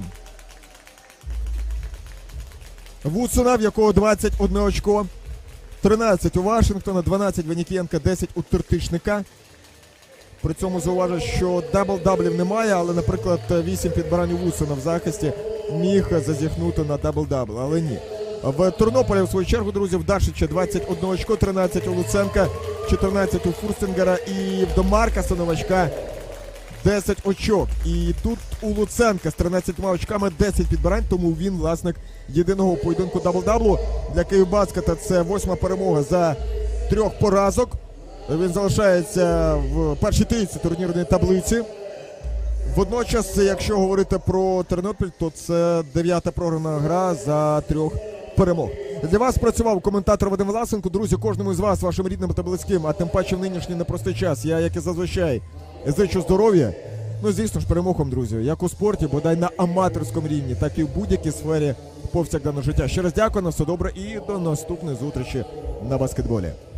A: Вудсона, в якого 21 очко, 13 у Вашингтона, 12 в Нікієнка, 10 у Тертишника. При цьому зауважу, що дабл-даблів немає, але, наприклад, 8 підбирань у Вудсона в захисті міг зазіхнути на дабл-дабл, але ні. В Тернополі, в свою чергу, друзі, в Дашича 21 очко, 13 у Луценка, 14 у Фурстінгера і в Домаркаса новачка 10 очок. І тут у Луценка з 13 очками 10 підбирань, тому він власник єдиного поєдинку дабл-даблу. Для Київбаскета це 8-ма перемога за 3 поразок. Він залишається в першій трійці турнірної таблиці. Водночас, якщо говорити про Тернопіль, то це 9-та програна гра за 3 перемог. Для вас працював коментатор Вадим Власенко. Друзі, кожному з вас, вашим рідним та близьким, а тим паче в нинішній непростий час, я, як і зазвичай, зичу здоров'я. Ну, звісно ж, перемогам, друзі, як у спорті, бодай на аматорському рівні, так і в будь-якій сфері повсякденного життя. Ще раз дякую, на все добре і до наступної зустрічі на баскетболі.